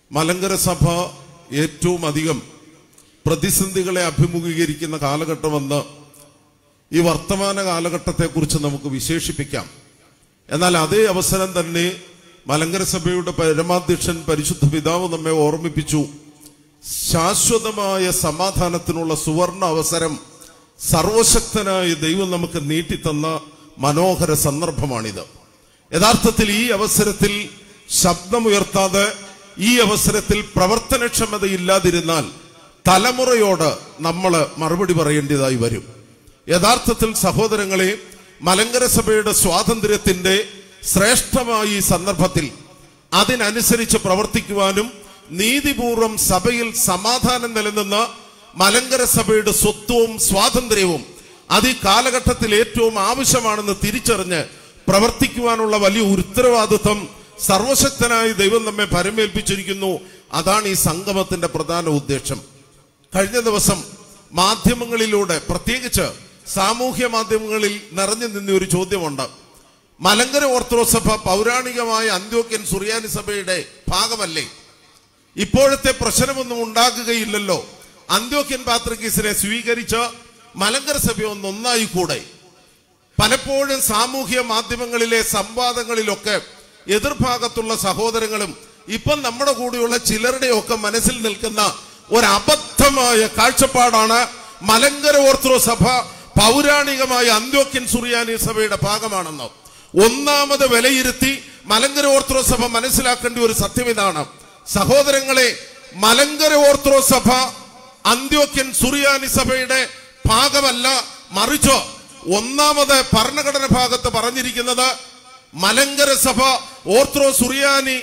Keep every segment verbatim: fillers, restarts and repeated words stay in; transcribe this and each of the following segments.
മലങ്കര സഭ ഏറ്റവും അധികം പ്രതിസന്ധികളെ അഭിമുഖീകരിക്കുന്ന കാലഘട്ടമെന്ന് ഈ വർത്തമാന കാലഘട്ടത്തെക്കുറിച്ച് നമുക്ക് വിശേഷിപ്പിക്കാം. എന്നാൽ അതേ അവസരം തന്നെ മലങ്കര സഭയുടെ പരമാധ്യക്ഷൻ പരിശുദ്ധ പിതാവ് നമ്മെ ഓർമ്മിപ്പിച്ചു, ശാശ്വതമായ സമാധാനത്തിനുള്ള സുവർണ അവസരം സർവശക്തനായ ദൈവം നമുക്ക് നീട്ടിത്തന്ന മനോഹര സന്ദർഭമാണിത്. യഥാർത്ഥത്തിൽ ഈ അവസരത്തിൽ ശബ്ദമുയർത്താതെ, ഈ അവസരത്തിൽ പ്രവർത്തനക്ഷമതയില്ലാതിരുന്നാൽ തലമുറയോട് നമ്മൾ മറുപടി പറയേണ്ടതായി വരും. യഥാർത്ഥത്തിൽ സഹോദരങ്ങളെ, മലങ്കര സഭയുടെ സ്വാതന്ത്ര്യത്തിന്റെ ശ്രേഷ്ഠമായ ഈ സന്ദർഭത്തിൽ അതിനനുസരിച്ച് പ്രവർത്തിക്കുവാനും നീതിപൂർവം സഭയിൽ സമാധാനം നിലനിന്ന മലങ്കര സഭയുടെ സ്വത്വവും സ്വാതന്ത്ര്യവും അത് ഈ കാലഘട്ടത്തിൽ ഏറ്റവും ആവശ്യമാണെന്ന് തിരിച്ചറിഞ്ഞ് പ്രവർത്തിക്കുവാനുള്ള വലിയ ഉത്തരവാദിത്വം സർവശക്തനായ ദൈവം നമ്മെ പരമേൽപ്പിച്ചിരിക്കുന്നു. അതാണ് ഈ സംഗമത്തിന്റെ പ്രധാന ഉദ്ദേശം. കഴിഞ്ഞ ദിവസം മാധ്യമങ്ങളിലൂടെ, പ്രത്യേകിച്ച് സാമൂഹ്യ മാധ്യമങ്ങളിൽ നിറഞ്ഞു നിന്ന ഒരു ചോദ്യമുണ്ട്. മലങ്കര ഓർത്തഡോക്സ് സഭ പൗരാണികമായ അന്ത്യോക്യൻ സുറിയാനി സഭയുടെ ഭാഗമല്ലേ? ഇപ്പോഴത്തെ പ്രശ്നമൊന്നും ഉണ്ടാകുകയില്ലല്ലോ. അന്ത്യോക്യൻ പാത്രിക്കീസിനെ സ്വീകരിച്ച് മലങ്കര സഭ ഒന്ന് ഒന്നായിക്കൂടെ? പലപ്പോഴും സാമൂഹ്യ മാധ്യമങ്ങളിലെ സംവാദങ്ങളിലൊക്കെ എതിർഭാഗത്തുള്ള സഹോദരങ്ങളും ഇപ്പം നമ്മുടെ കൂടെയുള്ള ചിലരുടെയൊക്കെ മനസ്സിൽ നിൽക്കുന്ന ഒരു അബദ്ധമായ കാഴ്ചപ്പാടാണ് മലങ്കര ഓർത്തഡോക്സ് സഭ പൗരാണികമായ അന്ത്യോക്യൻ സുറിയാനി സഭയുടെ ഭാഗമാണെന്ന്. ഒന്നാമത് വിലയിരുത്തി മലങ്കര ഓർത്തഡോക്സ് സഭ മനസ്സിലാക്കേണ്ട ഒരു സത്യം ഇതാണ്, സഹോദരങ്ങളെ, മലങ്കര ഓർത്തഡോക്സ് സഭ അന്ത്യോക്യൻ സുറിയാനി സഭയുടെ ഭാഗമല്ല, മറിച്ച് ഒന്നാമത് ഭരണഘടന ഭാഗത്ത് പറഞ്ഞിരിക്കുന്നത് മലങ്കര സഭ ഓർത്തഡോക്സ് സുറിയാനി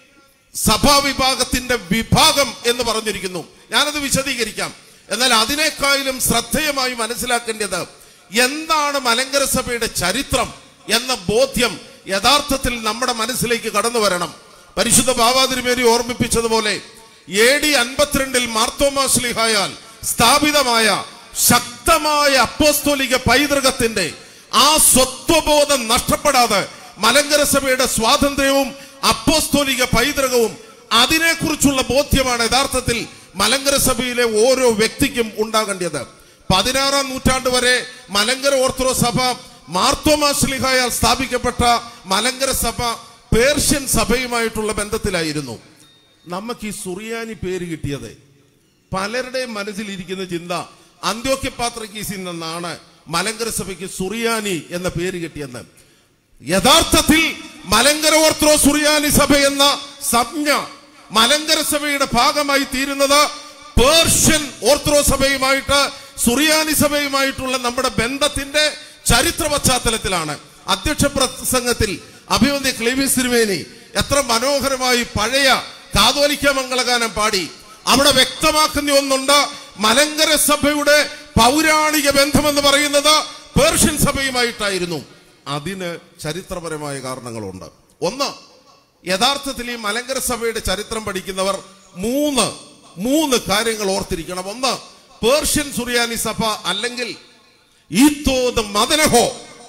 സഭാ വിഭാഗത്തിന്റെ വിഭാഗം എന്ന് പറഞ്ഞിരിക്കുന്നു. ഞാനത് വിശദീകരിക്കാം. എന്നാൽ അതിനേക്കാളും ശ്രദ്ധേയമായി മനസ്സിലാക്കേണ്ടത് എന്താണ് മലങ്കര സഭയുടെ ചരിത്രം എന്ന ബോധ്യം യഥാർത്ഥത്തിൽ നമ്മുടെ മനസ്സിലേക്ക് കടന്നു വരണം. പരിശുദ്ധ ബാവാതിരുമേനി ഓർമ്മിപ്പിച്ചതുപോലെ എ ഡി അൻപത്തിരണ്ടിൽ മാർത്തോമാ ശ്ലീഹായാൽ സ്ഥാപിതമായ ശക്തമായ അപ്പോസ്തോലിക പൈതൃകത്തിന്റെ ആ സ്വത്വബോധം നഷ്ടപ്പെടാതെ മലങ്കര സഭയുടെ സ്വാതന്ത്ര്യവും അപ്പോസ്തോലിക പൈതൃകവും അതിനെക്കുറിച്ചുള്ള ബോധ്യമാണ് യഥാർത്ഥത്തിൽ മലങ്കര സഭയിലെ ഓരോ വ്യക്തിക്കും ഉണ്ടാകേണ്ടത്. പതിനാറാം നൂറ്റാണ്ട് വരെ മലങ്കര ഓർത്തഡോക്സ് സഭ മാർത്തോമാ ശ്ലീഹായാൽ സ്ഥാപിക്കപ്പെട്ട മലങ്കര സഭ പേർഷ്യൻ സഭയുമായിട്ടുള്ള ബന്ധത്തിലായിരുന്നു. നമുക്ക് ഈ സുറിയാനി പേര് കിട്ടിയത് പലരുടെയും മനസ്സിലിരിക്കുന്ന ചിന്ത അന്ത്യോക്യ പാത്രിക്കീസിൽ നിന്നാണ് മലങ്കര സഭയ്ക്ക് സുറിയാനി എന്ന പേര് കിട്ടിയെന്ന്. യഥാർത്ഥത്തിൽ മലങ്കര ഓർത്തഡോക്സ് സുറിയാനി സഭ എന്ന സംജ്ഞ മലങ്കര സഭയുടെ ഭാഗമായി തീരുന്നത് പേർഷ്യൻ ഓർത്തഡോക്സ് സഭയുമായിട്ട് സുറിയാനി സഭയുമായിട്ടുള്ള നമ്മുടെ ബന്ധത്തിന്റെ ചരിത്ര പശ്ചാത്തലത്തിലാണ്. അധ്യക്ഷ പ്രസംഗത്തിൽ അഭിവന്ദ്യ ക്ലീമീസ് തിരുമേനി എത്ര മനോഹരമായി പഴയ കാതോലിക്ക മംഗളഗാനം പാടി. അവിടെ വ്യക്തമാക്കുന്ന ഒന്നുണ്ട്, മലങ്കര സഭയുടെ പൗരാണിക ബന്ധമെന്ന് പറയുന്നത് പേർഷ്യൻ സഭയുമായിട്ടായിരുന്നു. അതിന് ചരിത്രപരമായ കാരണങ്ങളുണ്ട്. ഒന്ന്, യഥാർത്ഥത്തിൽ ഈ മലങ്കര സഭയുടെ ചരിത്രം പഠിക്കുന്നവർ മൂന്ന് മൂന്ന് കാര്യങ്ങൾ ഓർത്തിരിക്കണം. ഒന്ന്, പേർഷ്യൻ സുറിയാനി സഭ അല്ലെങ്കിൽ ഈത്തോദ് മദനഹോ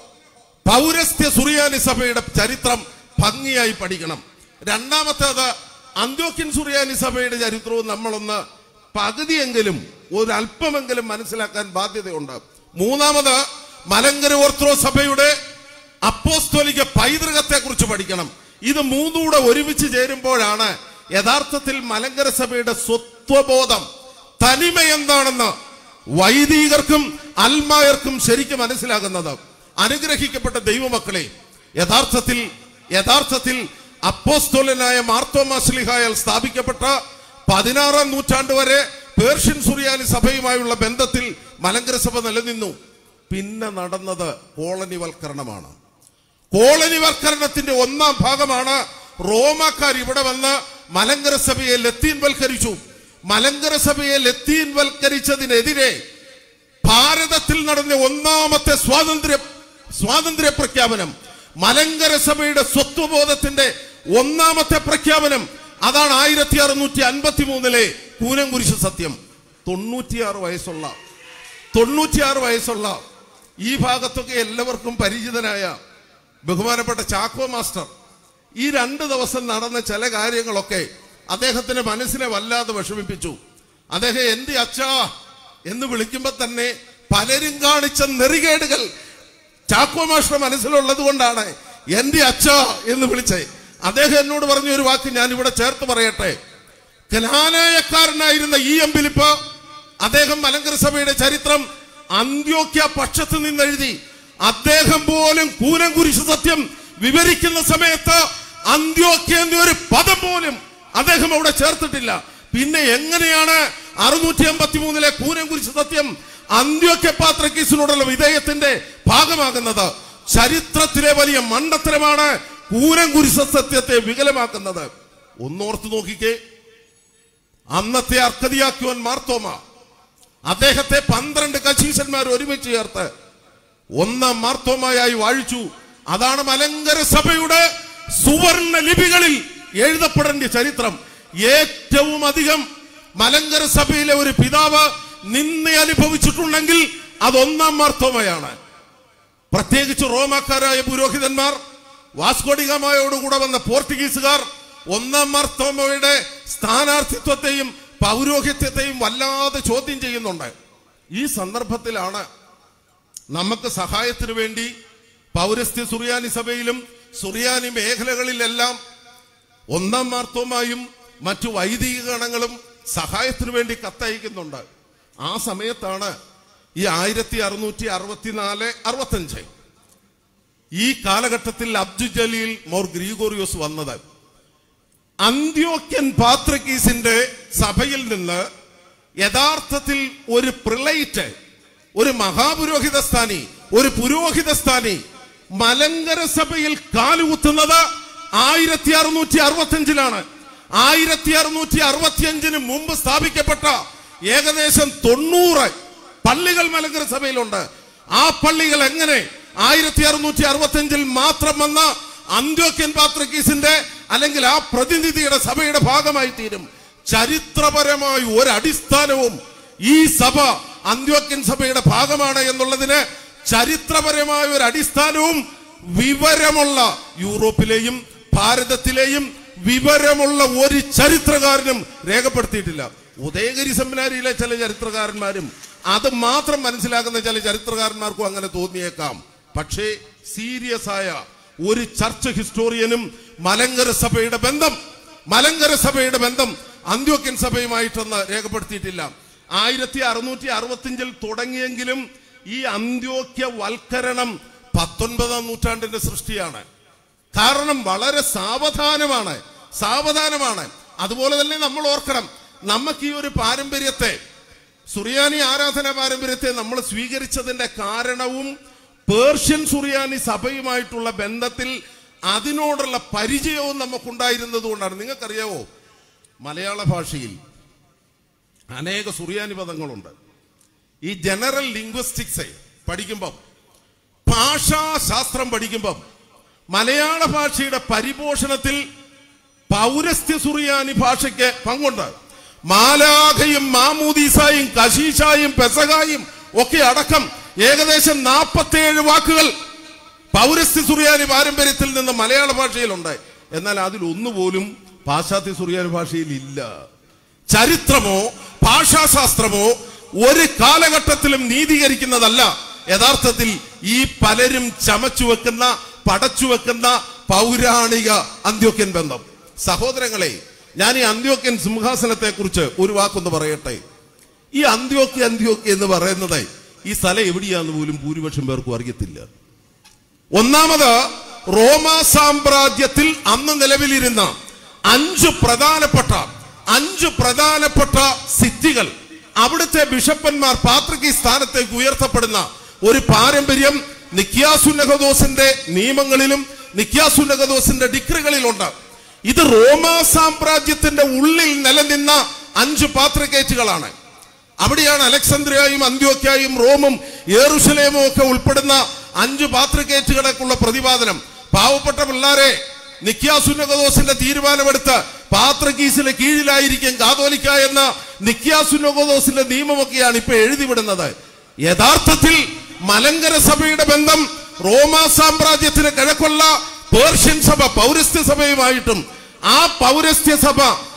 പൗരസ്ത്യ സുറിയാനി സഭയുടെ ചരിത്രം ഭംഗിയായി പഠിക്കണം. രണ്ടാമത്തേത്, അന്ത്യോക്യൻ സുറിയാനി സഭയുടെ ചരിത്രവും നമ്മളൊന്ന് പകുതിയെങ്കിലും ഒരല്പമെങ്കിലും മനസ്സിലാക്കാൻ ബാധ്യതയുണ്ട്. മൂന്നാമത്, മലങ്കര ഓർത്തഡോക്സ് സഭയുടെ അപ്പോസ്തോലിക പൈതൃകത്തെ കുറിച്ച് പഠിക്കണം. ഇത് മൂന്നൂടെ ഒരുമിച്ച് ചേരുമ്പോഴാണ് യഥാർത്ഥത്തിൽ മലങ്കര സഭയുടെ സ്വത്വബോധം, തനിമ എന്താണെന്ന് വൈദികർക്കും അൽമായർക്കും ശരിക്കും മനസ്സിലാകുന്നത്. അനുഗ്രഹിക്കപ്പെട്ട ദൈവമക്കളെ, യഥാർത്ഥത്തിൽ യഥാർത്ഥത്തിൽ അപ്പോസ്തോലനായ മാർത്തോമാ ശ്ലീഹായാൽ സ്ഥാപിക്കപ്പെട്ട പതിനാറാം നൂറ്റാണ്ട് വരെ പേർഷ്യൻ സുറിയാനി സഭയുമായുള്ള ബന്ധത്തിൽ മലങ്കര സഭ നിലനിന്നു. പിന്നെ നടന്നത് കോളനിവൽക്കരണമാണ്. കോളനിവൽക്കരണത്തിന്റെ ഒന്നാം ഭാഗമാണ് റോമാക്കാർ ഇവിടെ വന്ന് മലങ്കര സഭയെ ലത്തീൻവൽക്കരിച്ചു. മലങ്കര സഭയെ ലത്തീൻവൽക്കരിച്ചതിനെതിരെ ഭാരതത്തിൽ നടന്ന ഒന്നാമത്തെ സ്വാതന്ത്ര്യ സ്വാതന്ത്ര്യ പ്രഖ്യാപനം, മലങ്കര സഭയുടെ സ്വത്വബോധത്തിന്റെ ഒന്നാമത്തെ പ്രഖ്യാപനം, അതാണ് ആയിരത്തി അറുന്നൂറ്റി അൻപത്തി മൂന്നിലെ കൂനംകുരിശ് സത്യം. തൊണ്ണൂറ്റിയാറ് വയസ്സുള്ള തൊണ്ണൂറ്റിയാറ് വയസ്സുള്ള ഈ ഭാഗത്തൊക്കെ എല്ലാവർക്കും പരിചിതനായ ബഹുമാനപ്പെട്ട ചാക്കോ മാസ്റ്റർ ഈ രണ്ട് ദിവസം നടന്ന ചില കാര്യങ്ങളൊക്കെ അദ്ദേഹത്തിന്റെ മനസ്സിനെ വല്ലാതെ വിഷമിപ്പിച്ചു. അദ്ദേഹം എന്റെ അച്ഛാ എന്ന് വിളിക്കുമ്പോ തന്നെ പലരും കാണിച്ച നെറികേടുകൾ ചാക്കോ മാസ്റ്റർ മനസ്സിലുള്ളത് കൊണ്ടാണ് എന്റെ അച്ഛാ എന്ന് വിളിച്ചേ. അദ്ദേഹം എന്നോട് പറഞ്ഞ ഒരു വാക്ക് ഞാൻ ഇവിടെ ചേർത്ത് പറയട്ടെ. കനാനായക്കാരനായിരുന്ന ഇ എം ഫിലിപ്പ് അദ്ദേഹം മലങ്കര സഭയുടെ ചരിത്രം അന്ത്യോക്യ പക്ഷത്ത് നിന്നെഴുതി. അദ്ദേഹം പോലും കൂനംകുരിശ് സത്യം വിവരിക്കുന്ന സമയത്ത് അന്ത്യോക്യ എന്ന ഒരു പദം പോലും അദ്ദേഹം അവിടെ ചേർത്തിട്ടില്ല. പിന്നെ എങ്ങനെയാണ് അറുന്നൂറ്റി അമ്പത്തി മൂന്നിലെ കൂനംകുരിശ് സത്യം അന്ത്യോക്യ പാത്രക്കീസിനോടുള്ള വിധേയത്തിന്റെ ഭാഗമാകുന്നത്? ചരിത്രത്തിലെ വലിയ മണ്ടത്തരമാണ് കൂനംകുരിശ് സത്യത്തെ വികലമാക്കുന്നത്. ഒന്നോർത്ത് നോക്കിക്കേ, അന്നത്തെ അർക്കദിയാക്യോൻ മാർത്തോമ അദ്ദേഹത്തെ പന്ത്രണ്ട് കശീശന്മാർ ഒരുമിച്ച് ചേർത്ത് ഒന്നാം മാർത്തോമയായി വാഴിച്ചു. അതാണ് മലങ്കര സഭയുടെ സുവർണ ലിപികളിൽ എഴുതപ്പെടേണ്ട ചരിത്രം. ഏറ്റവും അധികം മലങ്കര സഭയിലെ ഒരു പിതാവ് നിന്ന അനുഭവിച്ചിട്ടുണ്ടെങ്കിൽ അത് ഒന്നാം മാർത്തോമയാണ്. പ്രത്യേകിച്ച് റോമാക്കാരായ പുരോഹിതന്മാർ, വാസ്കോഡിഗാമയോടുകൂടെ വന്ന പോർച്ചുഗീസുകാർ ഒന്നാം മാർത്തോമയുടെ സ്ഥാനാർത്ഥിത്വത്തെയും പൗരോഹിത്യത്തെയും വല്ലാതെ ചോദ്യം ചെയ്യുന്നുണ്ട്. ഈ സന്ദർഭത്തിലാണ് നമുക്ക് സഹായത്തിന് വേണ്ടി പൗരസ്ത്യ സുറിയാനി സഭയിലും സുറിയാനി മേഖലകളിലെല്ലാം ഒന്നാം മാർത്തോമായും മറ്റു വൈദിക ഗണങ്ങളും സഹായത്തിനു വേണ്ടി കത്തയക്കുന്നുണ്ട്. ആ സമയത്താണ് ഈ ആയിരത്തി അറുന്നൂറ്റി അറുപത്തിനാല് അറുപത്തഞ്ച് ഈ കാലഘട്ടത്തിൽ അബ്ദു ജലീൽ മോർ ഗ്രിഗോറിയോസ് വന്നത്. അന്ത്യോക്യൻ പാത്രക്കീസിന്റെ സഭയിൽ നിന്ന് യഥാർത്ഥത്തിൽ ഒരു പ്രിലൈറ്റ്, ഒരു മഹാപുരോഹിത സ്ഥാനി, ഒരു പുരോഹിത സ്ഥാനി മലങ്കര സഭയിൽ കാലുകുത്തുന്നത് ആയിരത്തി അറുന്നൂറ്റി അറുപത്തി അഞ്ചിലാണ്. ആയിരത്തി അറുന്നൂറ്റി അറുപത്തി അഞ്ചിന് മുമ്പ് സ്ഥാപിക്കപ്പെട്ട ഏകദേശം തൊണ്ണൂറ് പള്ളികൾ മലങ്കര സഭയിലുണ്ട്. ആ പള്ളികൾ എങ്ങനെ ആയിരത്തി അറുന്നൂറ്റി അറുപത്തി അഞ്ചിൽ മാത്രം വന്ന അന്ത്യോക്യൻ പാത്രക്കീസിന്റെ അല്ലെങ്കിൽ ആ പ്രതിനിധിയുടെ സഭയുടെ ഭാഗമായി തീരും? ചരിത്രപരമായ ഒരു അടിസ്ഥാനവും ഈ സഭ അന്ത്യോക്യൻ സഭയുടെ ഭാഗമാണ് എന്നുള്ളതിന് ചരിത്രപരമായ ഒരു അടിസ്ഥാനവും വിവരമുള്ള യൂറോപ്പിലെയും ഭാരതത്തിലെയും വിവരമുള്ള ഒരു ചരിത്രകാരനും രേഖപ്പെടുത്തിയിട്ടില്ല. ഉദയഗിരി സെമിനാരിയിലെ ചില ചരിത്രകാരന്മാരും അത് മാത്രം മനസ്സിലാക്കുന്ന ചില ചരിത്രകാരന്മാർക്കും അങ്ങനെ തോന്നിയേക്കാം. പക്ഷേ സീരിയസ് ആയ ഒരു ചർച്ച് ഹിസ്റ്റോറിയനും മലങ്കര സഭയുടെ ബന്ധം മലങ്കര സഭയുടെ ബന്ധം അന്ത്യോക്യൻ സഭയുമായിട്ടൊന്ന് രേഖപ്പെടുത്തിയിട്ടില്ല. ആയിരത്തി അറുന്നൂറ്റി അറുപത്തി അഞ്ചിൽ തുടങ്ങിയെങ്കിലും ഈ അന്ത്യോക്യ വൽക്കരണം പത്തൊൻപതാം നൂറ്റാണ്ടിന്റെ സൃഷ്ടിയാണ്. കാരണം വളരെ സാവധാനമാണ് സാവധാനമാണ് അതുപോലെ തന്നെ നമ്മൾ ഓർക്കണം, നമുക്ക് ഈ ഒരു പാരമ്പര്യത്തെ, സുറിയാനി ആരാധന പാരമ്പര്യത്തെ നമ്മൾ സ്വീകരിച്ചതിന്റെ കാരണവും പേർഷ്യൻ സുറിയാനി സഭയുമായിട്ടുള്ള ബന്ധത്തിൽ അതിനോടുള്ള പരിചയവും നമുക്കുണ്ടായിരുന്നത് കൊണ്ടാണ്. നിങ്ങൾക്കറിയാവോ, മലയാള ഭാഷയിൽ അനേക സുറിയാനി പദങ്ങളുണ്ട്. ഈ ജനറൽ ലിംഗ്വിസ്റ്റിക്സ് പഠിക്കുമ്പം, ഭാഷാശാസ്ത്രം പഠിക്കുമ്പം മലയാള ഭാഷയുടെ പരിപോഷണത്തിൽ പൗരസ്ത്യ സുറിയാനി ഭാഷയ്ക്ക് പങ്കുണ്ട്. മാലാഖയും മാമൂദീസായും കശീഷായും പെസകായും ഒക്കെ അടക്കം ഏകദേശം നാൽപ്പത്തേഴ് വാക്കുകൾ പൗരസ്ത്യ സുറിയാനി പാരമ്പര്യത്തിൽ നിന്ന് മലയാള ഭാഷയിലുണ്ട്. എന്നാൽ അതിലൊന്നുപോലും പാശ്ചാത്യ സുറിയാനി ഭാഷയിൽ ഇല്ല. ചരിത്രമോ ഭാഷാശാസ്ത്രമോ ഒരു കാലഘട്ടത്തിലും നീതീകരിക്കുന്നതല്ല യഥാർത്ഥത്തിൽ ഈ പലരും ചമച്ചു വെക്കുന്ന പടച്ചു വെക്കുന്ന പൗരാണിക അന്ത്യോക്യൻ ബന്ധം. സഹോദരങ്ങളെ, ഞാൻ ഈ അന്ത്യോക്യൻ സിംഹാസനത്തെ കുറിച്ച് ഒരു വാക്കൊന്ന് പറയട്ടെ. ഈ അന്ത്യോക്യ അന്ത്യോക്യ എന്ന് പറയുന്നത് ഈ സ്ഥലം എവിടെയാന്ന് പോലും ഭൂരിപക്ഷം പേർക്കും അറിയത്തില്ല. ഒന്നാമത്, റോമാ സാമ്രാജ്യത്തിൽ അന്ന് നിലവിലിരുന്ന അഞ്ച് പ്രധാനപ്പെട്ട അഞ്ച് പ്രധാനപ്പെട്ട സിറ്റികൾ, അവിടുത്തെ ബിഷപ്പന്മാർ പാത്രികീ സ്ഥാനത്തേക്ക് ഉയർത്തപ്പെടുന്ന ഒരു പാരമ്പര്യം നിക്യാസുന്നഹദോസിന്റെ നിയമങ്ങളിലും നിക്യാസുന്നഹദോസിന്റെ ഡിക്രികളിലുണ്ട്. ഇത് റോമാ സാമ്രാജ്യത്തിന്റെ ഉള്ളിൽ നിലനിന്ന അഞ്ച് പാത്രികേറ്റുകളാണ്. അവിടെയാണ് അലക്സാന്ദ്രിയയും അന്ത്യോക്യയും റോമും യെരുശലേമും ഒക്കെ ഉൾപ്പെടുന്ന അഞ്ച് പാത്രികേറ്റുകളേക്കുള്ള പ്രതിപാദനം. പാവപ്പെട്ട പിള്ളാരെ, നിക്യാസുന്നഹദോസിന്റെ തീരുമാനമെടുത്ത് പാത്രികീസിന് കീഴിലായിരിക്കും കാതോലിക്ക എന്ന നിക്യാസുന്നഹദോസിന്റെ നിയമമൊക്കെയാണ് ഇപ്പൊ എഴുതിവിടുന്നത്. യഥാർത്ഥത്തിൽ മലങ്കര സഭയുടെ ബന്ധം റോമാ സാമ്രാജ്യത്തിന് കിഴക്കുള്ള പേർഷ്യൻ സഭ പൗരസ്ത്യ സഭയുമായിട്ടും ആ പൗരസ്ത്യ സഭ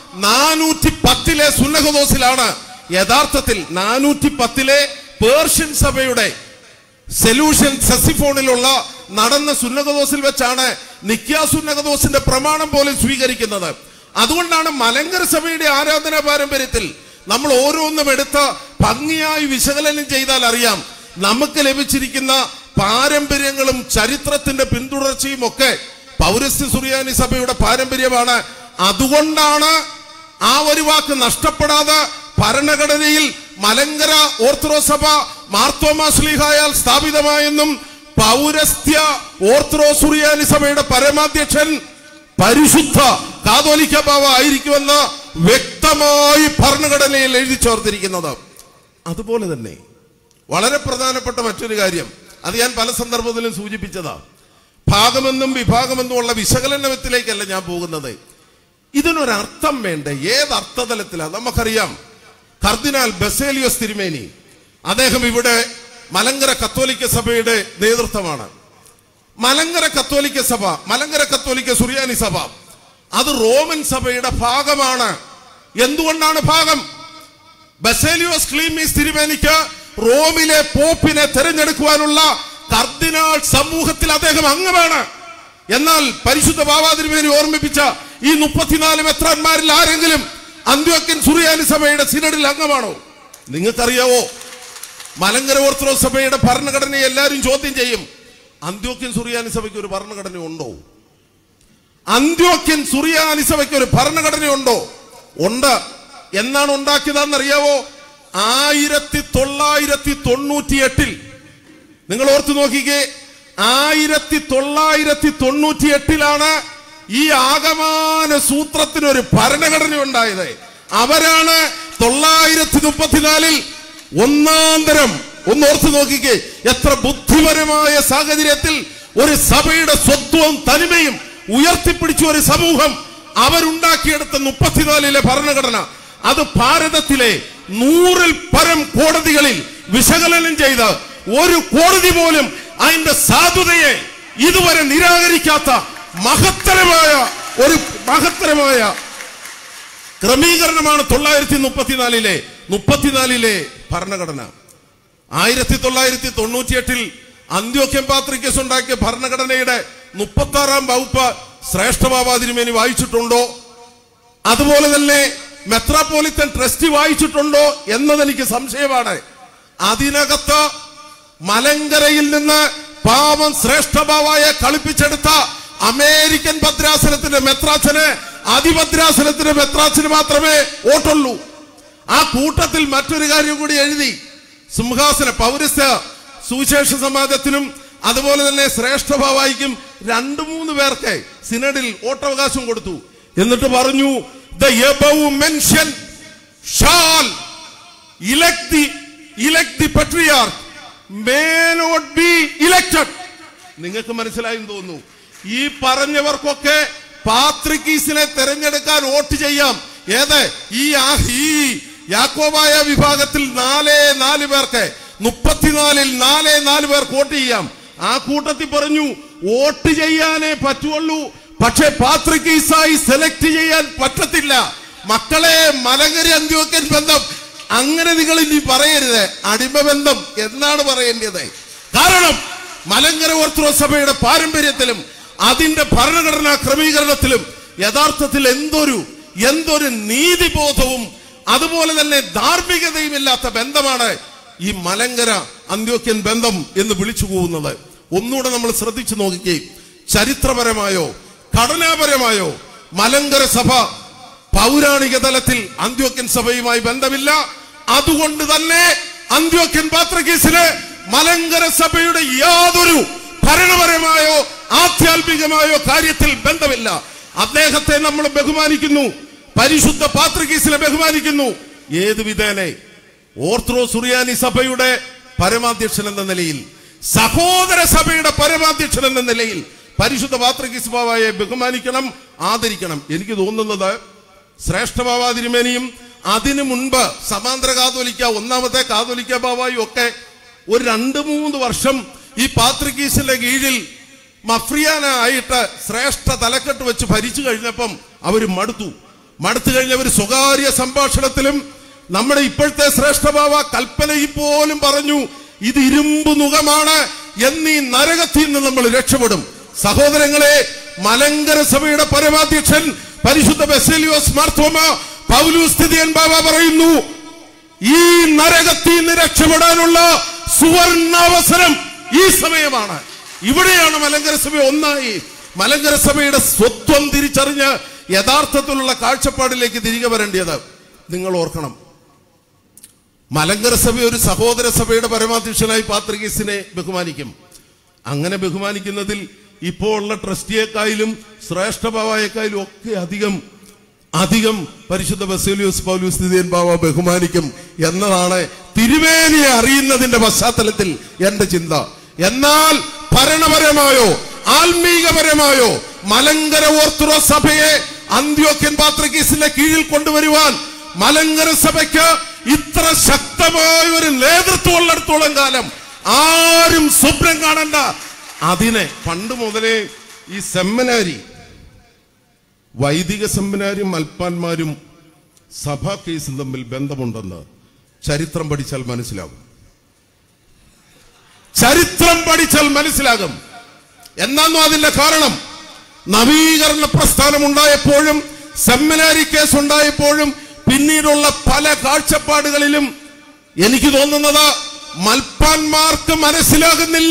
നാനൂറ്റി പത്തിലെ സുന്നഹദോസിലാണ് യഥാർത്ഥത്തിൽ നാനൂറ്റി പത്തിലെ പേർഷ്യൻ സഭയുടെ സൊല്യൂഷൻ സെസിഫോണിലുള്ള നടന്ന സുന്നഹദോസിൽ വെച്ചാണ് നിക്യാ സുന്നഹദോസിന്റെ പ്രമാണം പോലും സ്വീകരിക്കുന്നത്. അതുകൊണ്ടാണ് മലങ്കര സഭയുടെ ആരാധനാ പാരമ്പര്യത്തിൽ നമ്മൾ ഓരോന്നും എടുത്ത് ഭംഗിയായി വിശകലനം ചെയ്താൽ അറിയാം നമുക്ക് ലഭിച്ചിരിക്കുന്ന പാരമ്പര്യങ്ങളും ചരിത്രത്തിന്റെ പിന്തുടർച്ചയും ഒക്കെ പൗരസ്ത്യ സുറിയാനി സഭയുടെ പാരമ്പര്യമാണ്. അതുകൊണ്ടാണ് ആ ഒരു വാക്ക് നഷ്ടപ്പെടാതെ ഭരണഘടനയിൽ മലങ്കര ഓർത്തഡോക്സ് സഭ മാർത്തോമാ ശ്ലീഹായാൽ സ്ഥാപിതമായെന്നും പൗരസ്ത്യ ഓർത്തഡോക്സ് സുറിയാനി സഭയുടെ പരമാധ്യക്ഷൻ പരിശുദ്ധ കാതോലിക്ക ബാവ ആയിരിക്കുമെന്ന് വ്യക്തമായി ഭരണഘടനയിൽ എഴുതി ചേർത്തിരിക്കുന്നത്. അതുപോലെ തന്നെ വളരെ പ്രധാനപ്പെട്ട മറ്റൊരു കാര്യം, അത് ഞാൻ പല സന്ദർഭത്തിലും സൂചിപ്പിച്ചതാ, ഭാഗമെന്നും വിഭാഗമെന്നും ഉള്ള വിശകലനത്തിലേക്കല്ല ഞാൻ പോകുന്നത്. ഇതിനൊരർത്ഥം വേണ്ടേ? ഏതർത്ഥതലത്തിലാണ്? നമുക്കറിയാം കർദിനാൾ ബസേലിയോസ് തിരുമേനി, അദ്ദേഹം ഇവിടെ മലങ്കര കത്തോലിക്ക സഭയുടെ നേതൃത്വമാണ്. മലങ്കര കത്തോലിക്ക സഭ, മലങ്കര കത്തോലിക്ക സുറിയാനി സഭ, അത് റോമൻ സഭയുടെ ഭാഗമാണ്. എന്തുകൊണ്ടാണ് ഭാഗം? ബസേലിയോസ് ക്ലീമീസ് തിരുമേനിക്ക് റോമിലെ പോപ്പിനെ തെരഞ്ഞെടുക്കുവാനുള്ള കർദിനാൾ സമൂഹത്തിൽ അദ്ദേഹം അംഗമാണ്. എന്നാൽ പരിശുദ്ധ ബാവാ തിരുമേനി ഓർമ്മിപ്പിച്ച ഈ മുപ്പത്തിനാല് മെത്രാന്മാരിൽ ആരെങ്കിലും അന്ത്യോക്യൻ സുറിയാനി സഭയുടെ സിനഡിൽ അംഗമാണോ? നിങ്ങൾക്കറിയാവോ, മലങ്കര ഓർത്തഡോക്സ് സഭയുടെ ഭരണഘടനയെ എല്ലാവരും ചോദ്യം ചെയ്യും. അന്ത്യോക്യൻ സുറിയാനി സഭയ്ക്ക് ഒരു ഭരണഘടന ഉണ്ടോ? അന്ത്യോക്യൻ സുറിയാനി സഭയ്ക്ക് ഒരു ഭരണഘടന ഉണ്ടോ? ഉണ്ട്. എന്നാണ് ഉണ്ടാക്കിയതെന്നറിയാവോ? ആയിരത്തി തൊള്ളായിരത്തി തൊണ്ണൂറ്റി എട്ടിൽ നിങ്ങൾ ഓർത്തു നോക്കിക്കേ, ആയിരത്തി തൊള്ളായിരത്തി തൊണ്ണൂറ്റി എട്ടിലാണ് ഈ ആഗമാന സൂത്രത്തിനൊരു ഭരണഘടന ഉണ്ടായത്. അവരാണ് തൊള്ളായിരത്തി മുപ്പത്തിനാലിൽ ഒന്നാം തരം, ഒന്ന് ഓർത്തു നോക്കിക്കേ, എത്ര ബുദ്ധിപരമായ സാഹചര്യത്തിൽ ഒരു സഭയുടെ സ്വത്വവും തനിമയും ഉയർത്തിപ്പിടിച്ച ഒരു സമൂഹം അവരുണ്ടാക്കിയെടുത്ത മുപ്പത്തിനാലിലെ ഭരണഘടന, അത് ഭാരതത്തിലെ നൂറിൽ പരം കോടതികളിൽ വിശകലനം ചെയ്ത് ഒരു കോടതി പോലും അതിന്റെ സാധുതയെ ഇതുവരെ നിരാകരിക്കാത്ത മഹത്തരമായ ഒരു മഹത്തരമായ ക്രമീകരണമാണ് തൊള്ളായിരത്തി മുപ്പത്തിനാലിലെ മുപ്പത്തിനാലിലെ ഭരണഘടന. ആയിരത്തി തൊള്ളായിരത്തി തൊണ്ണൂറ്റി എട്ടിൽ അന്ത്യോക്യൻ പാത്രിക്കസ് ഉണ്ടാക്കിയ ഭരണഘടനയുടെ മുപ്പത്തി ആറാം വകുപ്പ് ശ്രേഷ്ഠ ബാവാ തിരുമേനി വായിച്ചിട്ടുണ്ടോ? അതുപോലെ തന്നെ മെത്രാപ്പോലിത്തൻ ട്രസ്റ്റി വായിച്ചിട്ടുണ്ടോ എന്നതെനിക്ക് സംശയമാണ്. അതിനകത്ത് മലങ്കരയിൽ നിന്ന് പാവം ശ്രേഷ്ഠ ബാവായെ കളിപ്പിച്ചെടുത്ത അമേരിക്കൻ ഭദ്രാസനത്തിന്റെ മെത്രാച്ചന് അതിഭദ്രാസനത്തിന്റെ മെത്രാച്ചന് മാത്രമേ വോട്ടുള്ളൂ. ആ കൂട്ടത്തിൽ മറ്റൊരു കാര്യം കൂടി എഴുതി. സിംഹാസന പൗരസ്ത്യ സുവിശേഷ സമാജത്തിനും അതുപോലെ തന്നെ ശ്രേഷ്ഠ ബാവായിക്കും രണ്ടു മൂന്ന് പേർക്ക് സിനഡിൽ വോട്ടവകാശം കൊടുത്തു. എന്നിട്ട് പറഞ്ഞു, the above mentioned shall elect the elect the patriarch may not be elected. നിങ്ങൾക്ക് മനസ്സിലായെന്ന് തോന്നുന്നു. ഈ പറഞ്ഞവർക്കൊക്കെ പാത്രിക്കീസിനെ തെരഞ്ഞെടുക്കാൻ വോട്ട് ചെയ്യാം. ഏത്? ഈ ഈ യാക്കോബായ വിഭാഗത്തിൽ നാലേ നാല് പേർക്ക്, മുപ്പത്തിനാലിൽ നാലേ നാല് പേർക്ക് വോട്ട് ചെയ്യാം. ആ കൂട്ടത്തിൽ പറഞ്ഞു വോട്ട് ചെയ്യാനേ പറ്റുള്ളൂ, പക്ഷെ പാത്രിക്കീസായി സെലക്ട് ചെയ്യാൻ പറ്റത്തില്ല. മക്കളെ, മലങ്കര അന്ത്യോക്യൻ ബന്ധം അങ്ങനെ നിങ്ങൾ ഇനി പറയരുത്, അടിമബന്ധം എന്നാണ് പറയേണ്ടത്. കാരണം മലങ്കര ഓർത്തഡോക്സ് സഭയുടെ പാരമ്പര്യത്തിലും അതിന്റെ ഭരണഘടനാ ക്രമീകരണത്തിലും യഥാർത്ഥത്തിൽ എന്തൊരു എന്തൊരു നീതിബോധവും അതുപോലെ തന്നെ ധാർമ്മികതയും ഇല്ലാത്ത ബന്ധമാണ് ഈ മലങ്കര അന്ത്യോക്യൻ ബന്ധം എന്ന് വിളിച്ചു പോകുന്നത്. ഒന്നുകൂടെ നമ്മൾ ശ്രദ്ധിച്ചു നോക്കിക്കേ, ചരിത്രപരമായോ ഘടനാപരമായോ മലങ്കര സഭ പൗരാണിക തലത്തിൽ അന്ത്യോക്യൻ സഭയുമായി ബന്ധമില്ല. അതുകൊണ്ട് തന്നെ അന്ത്യോക്യൻ പാത്രിക്കീസിന് മലങ്കര സഭയുടെ യാതൊരു ഭരണപരമായോ ആധ്യാത്മികമായോ കാര്യത്തിൽ ബന്ധമില്ല. അദ്ദേഹത്തെ നമ്മൾ ബഹുമാനിക്കുന്നു, പരിശുദ്ധ പാത്രിക്കീസിനെ ബഹുമാനിക്കുന്നു. ഏത് വിധേനെ ഓർത്തഡോക്സ് സുറിയാനി സഭയുടെ പരമാധ്യക്ഷൻ എന്ന നിലയിൽ, സഹോദര സഭയുടെ പരമാധ്യക്ഷൻ എന്ന നിലയിൽ പരിശുദ്ധ പാത്രിക്കീസ് ബാവായെ ബഹുമാനിക്കണം, ആദരിക്കണം. എനിക്ക് തോന്നുന്നത് ശ്രേഷ്ഠ ബാവാ തിരുമേനിയും അതിനു മുൻപ് സമാന്തര കാതോലിക്ക, ഒന്നാമത്തെ കാതോലിക്ക ബാവായും ഒക്കെ ഒരു രണ്ട് മൂന്ന് വർഷം ഈ പാത്രിക്കീസിന്റെ കീഴിൽ മഫ്രിയാന ആയിട്ട് ശ്രേഷ്ഠ തലക്കെട്ട് വെച്ച് ഭരിച്ചു കഴിഞ്ഞപ്പം അവർ മടുത്തു. മടുത്തു കഴിഞ്ഞവർ സ്വകാര്യ സംഭാഷണത്തിലും നമ്മുടെ ഇപ്പോഴത്തെ ശ്രേഷ്ഠഭാവ കൽപ്പനയിൽ പോലും പറഞ്ഞു, ഇത് ഇരുമ്പ് നുകമാണ്, എന്നീ നരകത്തിൽ നിന്ന് നമ്മൾ രക്ഷപ്പെടും. സഹോദരങ്ങളെ, മലങ്കര സഭയുടെ പരമാധ്യക്ഷൻ പരിശുദ്ധ ബസേലിയോസ് മാർത്തോമ പൗലൂസ് തിതിയൻ ബാവ പറയുന്നു, ഈ നരകത്തിൽ നിന്ന് രക്ഷപ്പെടാനുള്ള സുവർണാവസരം ഈ സമയമാണ്. ഇവിടെയാണ് മലങ്കര സഭ ഒന്നായി മലങ്കര സഭയുടെ സ്വത്വം തിരിച്ചറിഞ്ഞ് യഥാർത്ഥത്തിലുള്ള കാഴ്ചപ്പാടിലേക്ക് തിരികെ വരേണ്ടത്. നിങ്ങൾ ഓർക്കണം, മലങ്കര സഭ ഒരു സഹോദര സഭയുടെ പരമാധ്യക്ഷനായി പാത്രികീസിനെ ബഹുമാനിക്കും. അങ്ങനെ ബഹുമാനിക്കുന്നതിൽ ഇപ്പോൾ ഉള്ള ട്രസ്റ്റിയേക്കായാലും ശ്രേഷ്ഠഭാവായേക്കായാലും ഒക്കെ അധികം അധികം പരിശുദ്ധ ബസേലിയോസ് പൗലൂസ് തിതിയൻ ബാവ ബഹുമാനിക്കും എന്നതാണ് തിരുമേനിയെ അറിയുന്നതിന്റെ പശ്ചാത്തലത്തിൽ എന്റെ ചിന്ത. എന്നാൽ ഭരണപരമായോ ആത്മീകപരമായോ മലങ്കര ഓർത്തഡോക്സ് സഭയെ അന്ത്യോക്യൻ പാത്രികീസിന്റെ കീഴിൽ കൊണ്ടുവരുവാൻ മലങ്കര സഭയ്ക്ക് ഇത്ര ശക്തമായ ഒരു നേതൃത്വം ഉള്ളിടത്തോളം കാലം ആരും സ്വപ്നം കാണണ്ട. അതിനെ പണ്ട് മുതലേ ഈ സെമിനാരി, വൈദിക സെമിനാരും മൽപ്പാന്മാരും സഭാ കേസും തമ്മിൽ ബന്ധമുണ്ടെന്ന് ചരിത്രം പഠിച്ചാൽ മനസ്സിലാകും. ചരിത്രം പഠിച്ചാൽ മനസ്സിലാകും. എന്നാന്നോ അതിന്റെ കാരണം? നവീകരണ പ്രസ്ഥാനം ഉണ്ടായപ്പോഴും സെമിനാരി കേസ് ഉണ്ടായപ്പോഴും പിന്നീടുള്ള പല കാഴ്ചപ്പാടുകളിലും എനിക്ക് തോന്നുന്നത് മൽപ്പാന്മാർക്ക് മനസ്സിലാകുന്നില്ല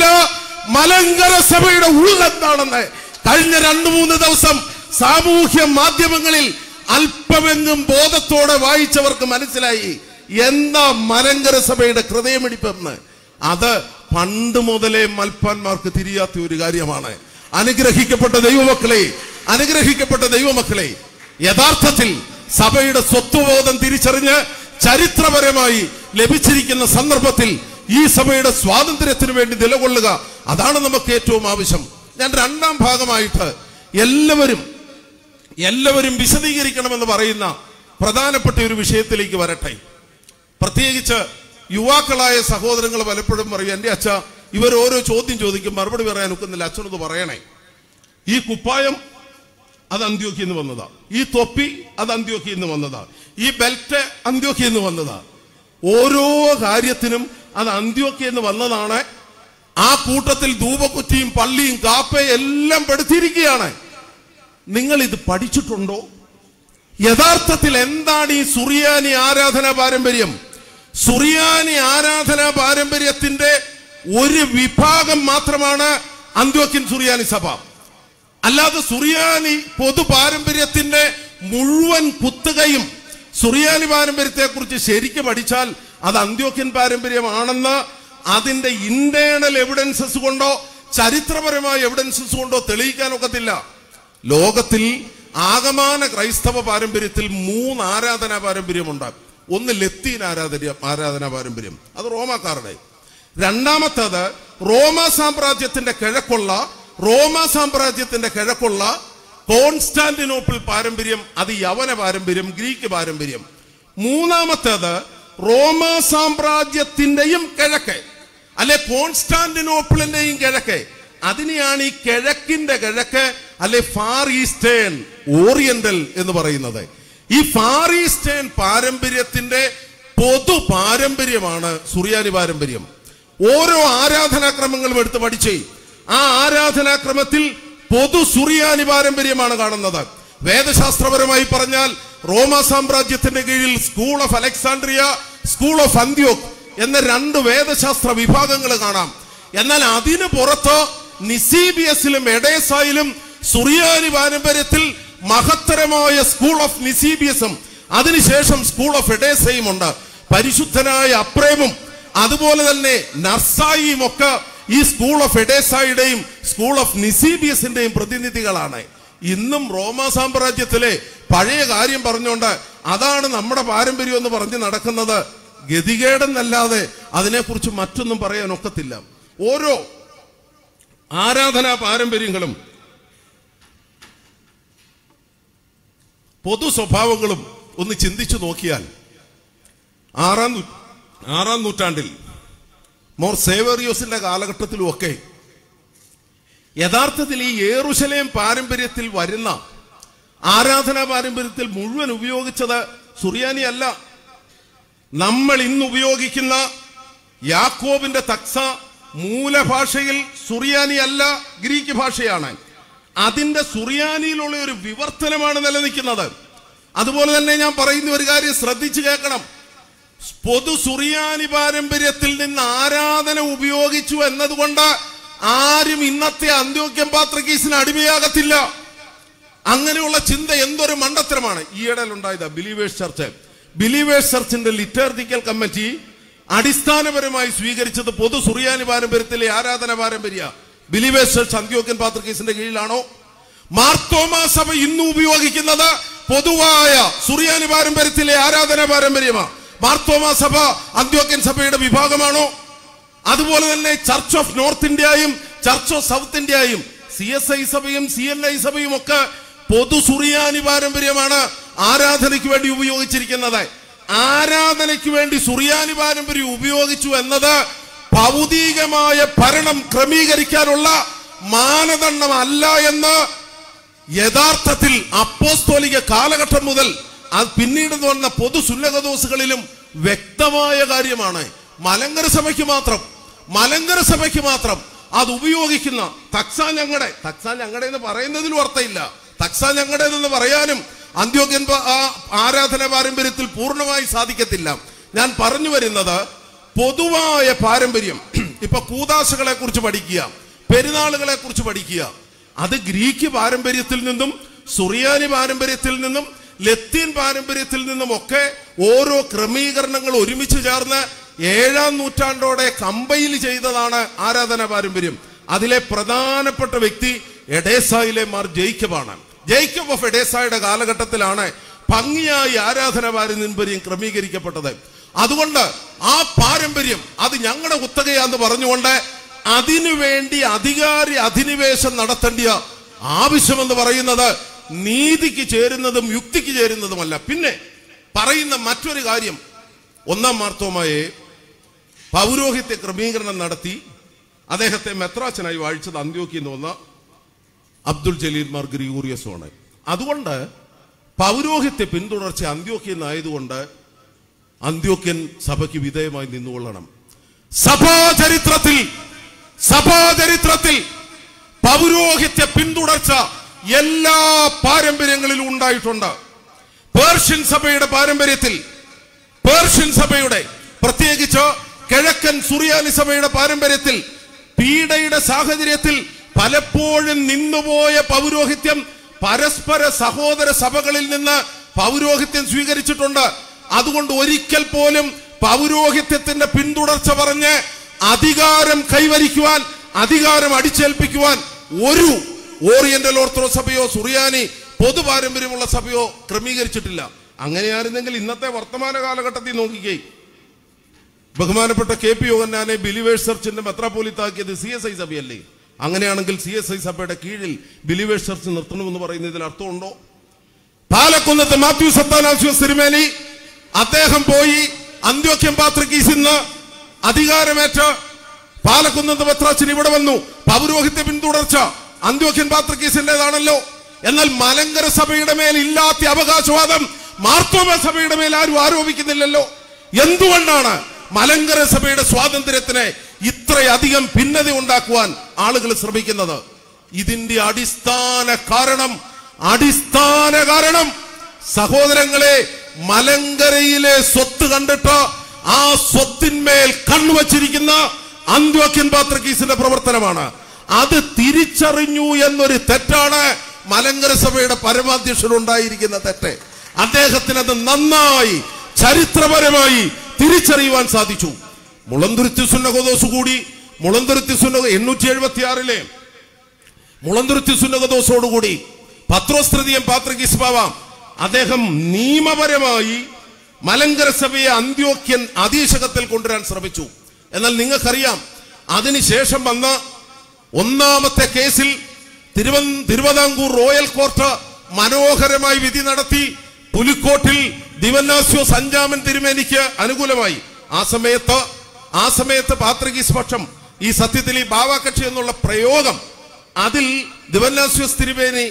മലങ്കര സഭയുടെ ഉള്ളെന്താണെന്ന്. കഴിഞ്ഞ രണ്ടു മൂന്ന് ദിവസം സാമൂഹ്യ മാധ്യമങ്ങളിൽ അല്പമെങ്ങും ബോധത്തോടെ വായിച്ചവർക്ക് മനസ്സിലായി എന്താ മലങ്കര സഭയുടെ ഹൃദയമിടിപ്പെന്ന്. അത് പണ്ട് മുതലേ മൽപ്പാന്മാർക്ക് തിരിയാത്ത ഒരു കാര്യമാണ്. അനുഗ്രഹിക്കപ്പെട്ട ദൈവമക്കളെ, അനുഗ്രഹിക്കപ്പെട്ട ദൈവമക്കളെ, യഥാർത്ഥത്തിൽ സഭയുടെ സ്വത്വബോധം തിരിച്ചറിഞ്ഞ് ചരിത്രപരമായി ലഭിച്ചിരിക്കുന്ന സന്ദർഭത്തിൽ ഈ സഭയുടെ സ്വാതന്ത്ര്യത്തിന് വേണ്ടി നിലകൊള്ളുക, അതാണ് നമുക്ക് ഏറ്റവും ആവശ്യം. ഞാൻ രണ്ടാം ഭാഗമായിട്ട് എല്ലാവരും എല്ലാവരും വിശദീകരിക്കണമെന്ന് പറയുന്ന പ്രധാനപ്പെട്ട ഒരു വിഷയത്തിലേക്ക് വരട്ടെ. പ്രത്യേകിച്ച് യുവാക്കളായ സഹോദരങ്ങൾ പലപ്പോഴും പറയും, എന്റെ അച്ഛ ഇവർ ഓരോ ചോദ്യം ചോദിക്കും മറുപടി പറയാൻ ഒക്കുന്നില്ല, അച്ഛനത് പറയണേ. ഈ കുപ്പായം അത് അന്ത്യോക്യയിൽ നിന്ന് വന്നതാ, ഈ തൊപ്പി അത് അന്ത്യോക്യയിൽ നിന്ന് വന്നതാ, ഈ ബെൽറ്റ് അന്ത്യോക്യയിൽ നിന്ന് വന്നതാ. ഓരോ കാര്യത്തിനും അത് അന്ത്യോക്യയിൽ നിന്ന് വന്നതാണ്. ആ കൂട്ടത്തിൽ ധൂപക്കുറ്റിയും പള്ളിയും കാപ്പയും എല്ലാം പെടുത്തിയിരിക്കുകയാണ്. നിങ്ങൾ ഇത് പഠിച്ചിട്ടുണ്ടോ? യഥാർത്ഥത്തിൽ എന്താണ് ഈ സുറിയാനി ആരാധനാ പാരമ്പര്യം? സുറിയാനി ആരാധനാ പാരമ്പര്യത്തിന്റെ ഒരു വിഭാഗം മാത്രമാണ് അന്ത്യോക്യൻ സുറിയാനി സഭ. അല്ലാതെ സുറിയാനി പൊതു പാരമ്പര്യത്തിന്റെ മുഴുവൻ കുത്തുകയും സുറിയാനി പാരമ്പര്യത്തെ കുറിച്ച് ശരിക്കും പഠിച്ചാൽ അത് അന്ത്യോക്യൻ പാരമ്പര്യമാണെന്ന് അതിന്റെ ഇന്റേണൽ എവിഡൻസസ് കൊണ്ടോ ചരിത്രപരമായ എവിഡൻസസ് കൊണ്ടോ തെളിയിക്കാൻ ഒക്കത്തില്ല. ലോകത്തിൽ ആകമാന ക്രൈസ്തവ പാരമ്പര്യത്തിൽ മൂന്ന് ആരാധനാ പാരമ്പര്യമുണ്ട്. ഒന്ന് ലത്തീൻ ആരാധന ആരാധനാ പാരമ്പര്യം, അത് റോമാക്കാരുടെ. രണ്ടാമത്തേത് റോമാ സാമ്രാജ്യത്തിന്റെ കിഴക്കുള്ള റോമാ സാമ്രാജ്യത്തിന്റെ കിഴക്കുള്ള കോൺസ്റ്റാന്റിനോപ്പിൾ പാരമ്പര്യം, അത് യവന പാരമ്പര്യം, ഗ്രീക്ക് പാരമ്പര്യം. മൂന്നാമത്തേത് റോമാ സാമ്രാജ്യത്തിന്റെയും കിഴക്ക്, അല്ലെ കോൺസ്റ്റാന്റിനോപ്പിളിന്റെയും കിഴക്ക്, അതിനെയാണ് ഈ കിഴക്കിന്റെ കിഴക്ക് അല്ലെ ഫാർ ഈസ്റ്റേൺ ഓറിയന്റൽ എന്ന് പറയുന്നത്. ഈ ഫാർ ഈസ്റ്റേൺ പാരമ്പര്യത്തിന്റെ പൊതു പാരമ്പര്യമാണ് സുറിയാനി പാരമ്പര്യം. ഓരോ ആരാധനാക്രമങ്ങളും എടുത്ത് പഠിച്ചേ, ആ ആരാധനാക്രമത്തിൽ പൊതു സുറിയാനി പാരമ്പര്യമാണ് കാണുന്നത്. വേദശാസ്ത്രപരമായി പറഞ്ഞാൽ റോമാ സാമ്രാജ്യത്തിന്റെ കീഴിൽ school of Alexandria, school of Antioch എന്ന രണ്ട് വേദശാസ്ത്ര വിഭാഗങ്ങൾ കാണാം. എന്നാൽ അതിന് പുറത്ത് നിസീബിയസിലും എഡേസായിലും സുറിയാനി പാരമ്പര്യത്തിൽ മഹത്തരമായ സ്കൂൾ ഓഫ് നിസീബിയസും അതിനുശേഷം സ്കൂൾ ഓഫ് എഡേസയും ഉണ്ട്. പരിശുദ്ധനായ അപ്രേമും അതുപോലെ തന്നെ നർസായിയും ഒക്കെ ഈ സ്കൂൾ ഓഫ് എഡേസായുടെയും സ്കൂൾ ഓഫ് നിസീബിയസിന്റെയും പ്രതിനിധികളാണ്. ഇന്നും റോമാ സാമ്രാജ്യത്തിലെ പഴയ കാര്യം പറഞ്ഞുകൊണ്ട് അതാണ് നമ്മുടെ പാരമ്പര്യം എന്ന് പറഞ്ഞ് നടക്കുന്നത് ഗതികേടെന്നല്ലാതെ അതിനെക്കുറിച്ച് മറ്റൊന്നും പറയാൻ ഒക്കത്തില്ല. ഓരോ ആരാധനാ പാരമ്പര്യങ്ങളും പൊതു സ്വഭാവങ്ങളും ഒന്ന് ചിന്തിച്ചു നോക്കിയാൽ ആറാം ആറാം നൂറ്റാണ്ടിൽ മോർ സേവേറിയോസിന്റെ കാലഘട്ടത്തിലും ഒക്കെ യഥാർത്ഥത്തിൽ ഈ യെരൂശലേം പാരമ്പര്യത്തിൽ വരുന്ന ആരാധനാ പാരമ്പര്യത്തിൽ മുഴുവൻ ഉപയോഗിച്ചത് സുറിയാനി അല്ല. നമ്മൾ ഇന്ന് ഉപയോഗിക്കുന്ന യാക്കോബിന്റെ തക്സ മൂലഭാഷയിൽ സുറിയാനി അല്ല, ഗ്രീക്ക് ഭാഷയാണ്. അതിന്റെ സുറിയാനിയിലുള്ള ഒരു വിവർത്തനമാണ് നിലനിൽക്കുന്നത്. അതുപോലെ തന്നെ ഞാൻ പറയുന്ന ഒരു കാര്യം ശ്രദ്ധിച്ചു കേൾക്കണം. പൊതു സുറിയാനി പാരമ്പര്യത്തിൽ നിന്ന് ആരാധന ഉപയോഗിച്ചു എന്നതുകൊണ്ട് ആരും ഇന്നത്തെ അന്ത്യോക്യം പാത്രിക്കീസിന് അടിമയാകത്തില്ല. അങ്ങനെയുള്ള ചിന്ത എന്തൊരു മണ്ടത്തരമാണ്. ഈയിടയിലുണ്ടായത് ബിലീവേഴ്സ് ചർച്ച്. ബിലീവേഴ്സ് ചർച്ചിന്റെ ലിറ്റർജിക്കൽ കമ്മിറ്റി അടിസ്ഥാനപരമായി സ്വീകരിച്ചത് പൊതു സുറിയാനി പാരമ്പര്യത്തിലെ ആരാധന പാരമ്പര്യ. ബിലീവേഴ്സ് ചർച്ച് അന്ത്യോക്യൻ പാത്രിക്കീസിന്റെ കീഴിലാണോ? മാർത്തോമാ സഭ ഇന്ന് ഉപയോഗിക്കുന്നത് പൊതുവായ സുറിയാനി പാരമ്പര്യത്തിലെ ആരാധന പാരമ്പര്യമാണ്. മാർത്തോമാ സഭ അന്ത്യോക്യൻ സഭയുടെ വിഭാഗമാണോ? അതുപോലെ തന്നെ ചർച്ച് ഓഫ് നോർത്ത് ഇന്ത്യയും ചർച്ച് ഓഫ് സൗത്ത് ഇന്ത്യയും സി എസ് ഐ സഭയും സി എൻ ഐ സഭയും ഒക്കെ പൊതു സുറിയാനി പാരമ്പര്യമാണ് ആരാധനയ്ക്ക് വേണ്ടി ഉപയോഗിച്ചിരിക്കുന്നത്. ആരാധനയ്ക്ക് വേണ്ടി സുറിയാനി പാരമ്പര്യം ഉപയോഗിച്ചു എന്നത് ഭൗതികമായ ഭരണം ക്രമീകരിക്കാനുള്ള മാനദണ്ഡമല്ല എന്ന് യഥാർത്ഥത്തിൽ അപ്പോസ്തോലിക കാലഘട്ടം മുതൽ അത് പിന്നീട് വന്ന പൊതു സുന്നകദോസുകളിലും വ്യക്തമായ കാര്യമാണ്. മലങ്കര സഭയ്ക്ക് മാത്രം മലങ്കര സഭയ്ക്ക് മാത്രം അത് ഉപയോഗിക്കുന്ന തക്സ ഞങ്ങളുടെ തക്സ ഞങ്ങളുടെ എന്ന് പറയുന്നതിലും അർത്ഥമില്ല. തക്സ ഞങ്ങളുടേതെന്ന് പറയാനും അന്ത്യോക്യൻ ആരാധന പാരമ്പര്യത്തിൽ പൂർണ്ണമായി സാധിക്കത്തില്ല. ഞാൻ പറഞ്ഞു വരുന്നത് പൊതുവായ പാരമ്പര്യം. ഇപ്പൊ കൂദാശകളെ കുറിച്ച് പഠിക്കുക, പെരുന്നാളുകളെ കുറിച്ച് പഠിക്കുക. അത് ഗ്രീക്ക് പാരമ്പര്യത്തിൽ നിന്നും സുറിയാനി പാരമ്പര്യത്തിൽ നിന്നും ലത്തീൻ പാരമ്പര്യത്തിൽ നിന്നും ഒക്കെ ഓരോ ക്രമീകരണങ്ങൾ ഒരുമിച്ച് ചേർന്ന് ഏഴാം നൂറ്റാണ്ടോടെ കമ്പൈൽ ചെയ്തതാണ് ആരാധന പാരമ്പര്യം. അതിലെ പ്രധാനപ്പെട്ട വ്യക്തി എഡേസായിലെ മാർ ജേക്കബാണ്. ജേക്കബ് ഓഫ് എഡേസായുടെ കാലഘട്ടത്തിലാണ് ഭംഗിയായി ആരാധന പാരമ്പര്യം ക്രമീകരിക്കപ്പെട്ടത്. അതുകൊണ്ട് ആ പാരമ്പര്യം അത് ഞങ്ങളുടെ കുത്തകയാന്ന് പറഞ്ഞുകൊണ്ട് അതിനുവേണ്ടി അധികാരി അധിനിവേശം നടത്തേണ്ടിയ ആവശ്യമെന്ന് പറയുന്നത് നീതിക്ക് ചേരുന്നതും യുക്തിക്ക് ചേരുന്നതുമല്ല. പിന്നെ പറയുന്ന മറ്റൊരു കാര്യം, ഒന്നാം മാർത്തോമായെ പൗരോഹിത്യ ക്രമീകരണം നടത്തി അദ്ദേഹത്തെ മെത്രാച്ചനായി വാഴിച്ചത് അന്ത്യോക്യയിൽ നിന്ന് വന്ന അബ്ദുൽ ജലീൽ മാർ ഗ്രിഗോറിയസുമാണ്. അതുകൊണ്ട് പൗരോഹിത്യ പിന്തുടർച്ച അന്ത്യോക്യയിൽ നിന്നായതുകൊണ്ട് അന്ത്യോക്യൻ സഭയ്ക്ക് വിധേയമായി നിന്നുകൊള്ളണം. സഭാചരിത്രത്തിൽ സഭാചരിത്രത്തിൽ പൗരോഹിത്യ പിന്തുടർച്ച എല്ലാ പാരമ്പര്യങ്ങളിലും ഉണ്ടായിട്ടുണ്ട്. പേർഷ്യൻ സഭയുടെ പാരമ്പര്യത്തിൽ പേർഷ്യൻ സഭയുടെ പ്രത്യേകിച്ച് കിഴക്കൻ സുറിയാനി സഭയുടെ പാരമ്പര്യത്തിൽ പീഡയുടെ സാഹചര്യത്തിൽ പലപ്പോഴും നിന്നുപോയ പൗരോഹിത്യം പരസ്പര സഹോദര സഭകളിൽ നിന്ന് പൗരോഹിത്യം സ്വീകരിച്ചിട്ടുണ്ട്. അതുകൊണ്ട് ഒരിക്കൽ പോലും പൗരോഹിത്യത്തിന്റെ പിന്തുടർച്ച പറഞ്ഞ് അധികാരം കൈവരിക്കുവാൻ, അധികാരം അടിച്ചേൽപ്പിക്കുവാൻ ഒരു ഓറിയന്റൽ ഓർത്തഡോക്സ് സഭയോ സുറിയാനി പൊതു പാരമ്പര്യമുള്ള സഭയോ ക്രമീകരിച്ചിട്ടില്ല. അങ്ങനെയായിരുന്നെങ്കിൽ ഇന്നത്തെ വർത്തമാന കാലഘട്ടത്തിൽ നോക്കിക്കേ, ബഹുമാനപ്പെട്ട കെ പി യോഹന്നാനെ ബിലീവേഴ്സ് ചർച്ചിന്റെ മെത്രാപ്പോലിത്താക്കിയത് സി എസ് ഐ സഭയല്ലേ? അങ്ങനെയാണെങ്കിൽ സി എസ് ഐ സഭയുടെ കീഴിൽ ബിലീവേഴ്സ് ചർച്ച് നിർത്തണമെന്ന് പറയുന്നതിൽ അർത്ഥമുണ്ടോ? പാലക്കുന്നത്ത് മാത്യു സത്താനാസ്യോസ് തിരുമേനി അദ്ദേഹം പോയി അന്ത്യോക്യൻ പാത്രിക്കീസിൽ നിന്ന് അധികാരമേറ്റ പാലക്കുന്നത്ത് മെത്രാച്ചൻ ഇവിടെ വന്നു. പൗരോഹിത്യ പിന്തുടർച്ച അന്ത്യോക്യൻ പാത്രിക്കീസിന്റേതാണല്ലോ. എന്നാൽ മലങ്കര സഭയുടെ മേൽ ഇല്ലാത്ത അവകാശവാദം മാർത്തോമാ സഭയുടെ മേൽ ആരും ആരോപിക്കുന്നില്ലല്ലോ. എന്തുകൊണ്ടാണ് മലങ്കര സഭയുടെ സ്വാതന്ത്ര്യത്തിന് ഇത്രയധികം ഭിന്നത ഉണ്ടാക്കുവാൻ ആളുകൾ ശ്രമിക്കുന്നത്? ഇതിന്റെ അടിസ്ഥാന കാരണം അടിസ്ഥാന കാരണം സഹോദരങ്ങളെ, മലങ്കരയിലെ സ്വത്ത് കണ്ടിട്ട് ആ സ്വത്തിന്മേൽ കണ്ണുവച്ചിരിക്കുന്ന അന്ത്യോക്യൻ പാത്രിക്കീസിന്റെ പ്രവർത്തനമാണ്. അത് തിരിച്ചറിഞ്ഞു എന്നൊരു തെറ്റാണ് മലങ്കര സഭയുടെ പരമാധ്യക്ഷൻ ഉണ്ടായിരിക്കുന്ന തെറ്റ്. അദ്ദേഹത്തിന് അത് നന്നായി ചരിത്രപരമായി തിരിച്ചറിയുവാൻ സാധിച്ചു. മുളന്തുരുത്തി സുന്നകദോസ് കൂടി മുളന്തുരുത്തി സുന്നക എണ്ണൂറ്റി എഴുപത്തി ആറിലെ മുളന്തുരുത്തി സുന്നകദോസോടുകൂടി പത്രോസ് തൃതീയൻ പാത്രിക്കീസ് ബാവ അദ്ദേഹം നിയമപരമായി മലങ്കര സഭയെ അന്ത്യോക്യൻ അധീശകത്തിൽ കൊണ്ടുവരാൻ ശ്രമിച്ചു. എന്നാൽ നിങ്ങൾക്കറിയാം, അതിനുശേഷം വന്ന ഒന്നാമത്തെ കേസിൽ തിരുവ തിരുവിതാംകൂർ റോയൽ കോർട്ട് മനോഹരമായി വിധി നടത്തി. പുലിക്കോട്ടിൽ ദിവന്നാസ്യോസ് അഞ്ചാമൻ തിരുമേനിക്ക് അനുകൂലമായി. ആ സമയത്ത് ആ സമയത്ത് പാത്രികീസ് പക്ഷം ഈ സത്യത്തിൽ ഈ ബാവാകക്ഷി എന്നുള്ള പ്രയോഗം അതിൽ ദിവന്നാസ്യോസ് തിരുമേനി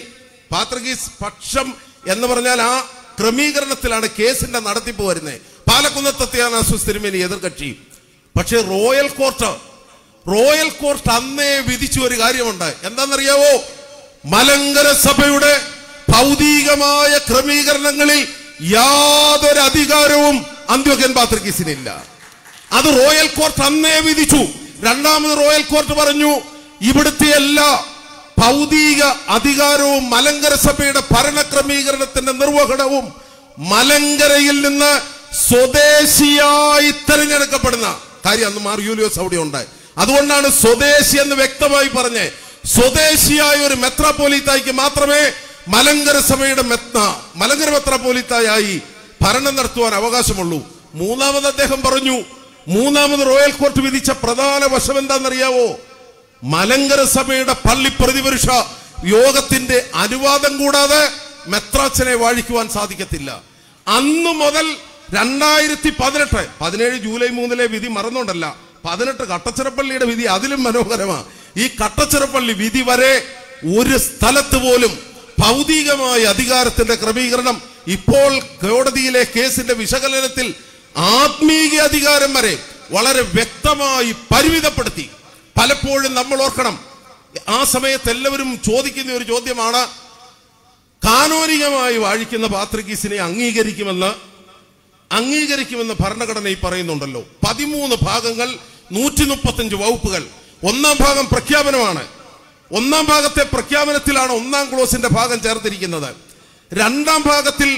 പാത്രികീസ് പക്ഷം എന്ന് പറഞ്ഞാൽ ആ ക്രമീകരണത്തിലാണ് കേസിന്റെ നടത്തിപ്പ് വരുന്നത്. പാലക്കുന്നത്തെത്തിയാണ് തിരുമേനി എതിർകക്ഷി. പക്ഷെ റോയൽ കോർട്ട് റോയൽ കോർട്ട് അന്നേ വിധിച്ച ഒരു കാര്യമുണ്ട്. എന്താണെന്നറിയാവോ? മലങ്കര സഭയുടെ ഭൗതികമായ ക്രമീകരണങ്ങളിൽ യാതൊരു അധികാരവും അന്ത്യോക്യൻ പാത്രികീസിനില്ല. അത് റോയൽ കോർട്ട് അന്നേ വിധിച്ചു. രണ്ടാമത് റോയൽ കോർട്ട് പറഞ്ഞു, ഇവിടുത്തെ എല്ലാ ഭൗതിക അധികാരവും മലങ്കര സഭയുടെ ഭരണക്രമീകരണത്തിന്റെ നിർവഹണവും മലങ്കരയിൽ നിന്ന് സ്വദേശിയായി തെരഞ്ഞെടുക്കപ്പെടുന്ന കാര്യം അന്ന് മാർ യൂലിയോസ് അവിടെ ഉണ്ട്. അതുകൊണ്ടാണ് സ്വദേശി എന്ന് വ്യക്തമായി പറഞ്ഞ് സ്വദേശിയായ ഒരു മെത്രാപ്പോലീത്തായിക്ക് മാത്രമേ മലങ്കര സഭയുടെ മെത്ര മലങ്കര മെത്രാപ്പോലീത്തായി ഭരണം നടത്തുവാൻ അവകാശമുള്ളൂ. മൂന്നാമത് അദ്ദേഹം പറഞ്ഞു, മൂന്നാമത് റോയൽ കോർട്ട് വിധിച്ച പ്രധാന വശം എന്താണെന്നറിയാവോ? മലങ്കര സഭയുടെ പള്ളി പ്രതിപുരുഷ യോഗത്തിന്റെ അനുവാദം കൂടാതെ മെത്രാച്ചനെ വാഴിക്കുവാൻ സാധിക്കത്തില്ല. അന്നു മുതൽ രണ്ടായിരത്തി പതിനെട്ട് പതിനേഴ് ജൂലൈ മൂന്നിലെ വിധി മറന്നുകൊണ്ടല്ല, പതിനെട്ട് കട്ടച്ചിറപ്പള്ളിയുടെ വിധി അതിലും മനോഹരമാണ്. ഈ കട്ടച്ചിറപ്പള്ളി വിധി വരെ ഒരു സ്ഥലത്ത് പോലും ഭൗതികമായ അധികാരത്തിന്റെ ക്രമീകരണം ഇപ്പോൾ കോടതിയിലെ കേസിന്റെ വിശകലനത്തിൽ ആത്മീയ അധികാരം വരെ വളരെ വ്യക്തമായി പരിമിതപ്പെടുത്തി. പലപ്പോഴും നമ്മൾ ഓർക്കണം, ആ സമയത്ത് എല്ലാവരും ചോദിക്കുന്ന ഒരു ചോദ്യമാണ്, കാനോനികമായി വാഴിക്കുന്ന പാത്രികീസിനെ അംഗീകരിക്കുമെന്ന് അംഗീകരിക്കുമെന്ന് ഭരണഘടനയിൽ പറയുന്നുണ്ടല്ലോ. പതിമൂന്ന് ഭാഗങ്ങൾ, നൂറ്റി മുപ്പത്തഞ്ച് വകുപ്പുകൾ. ഒന്നാം ഭാഗം പ്രഖ്യാപനമാണ്. ഒന്നാം ഭാഗത്തെ പ്രഖ്യാപനത്തിലാണ് ഒന്നാം ക്ലോസിന്റെ ഭാഗം ചേർത്തിരിക്കുന്നത്. രണ്ടാം ഭാഗത്തിൽ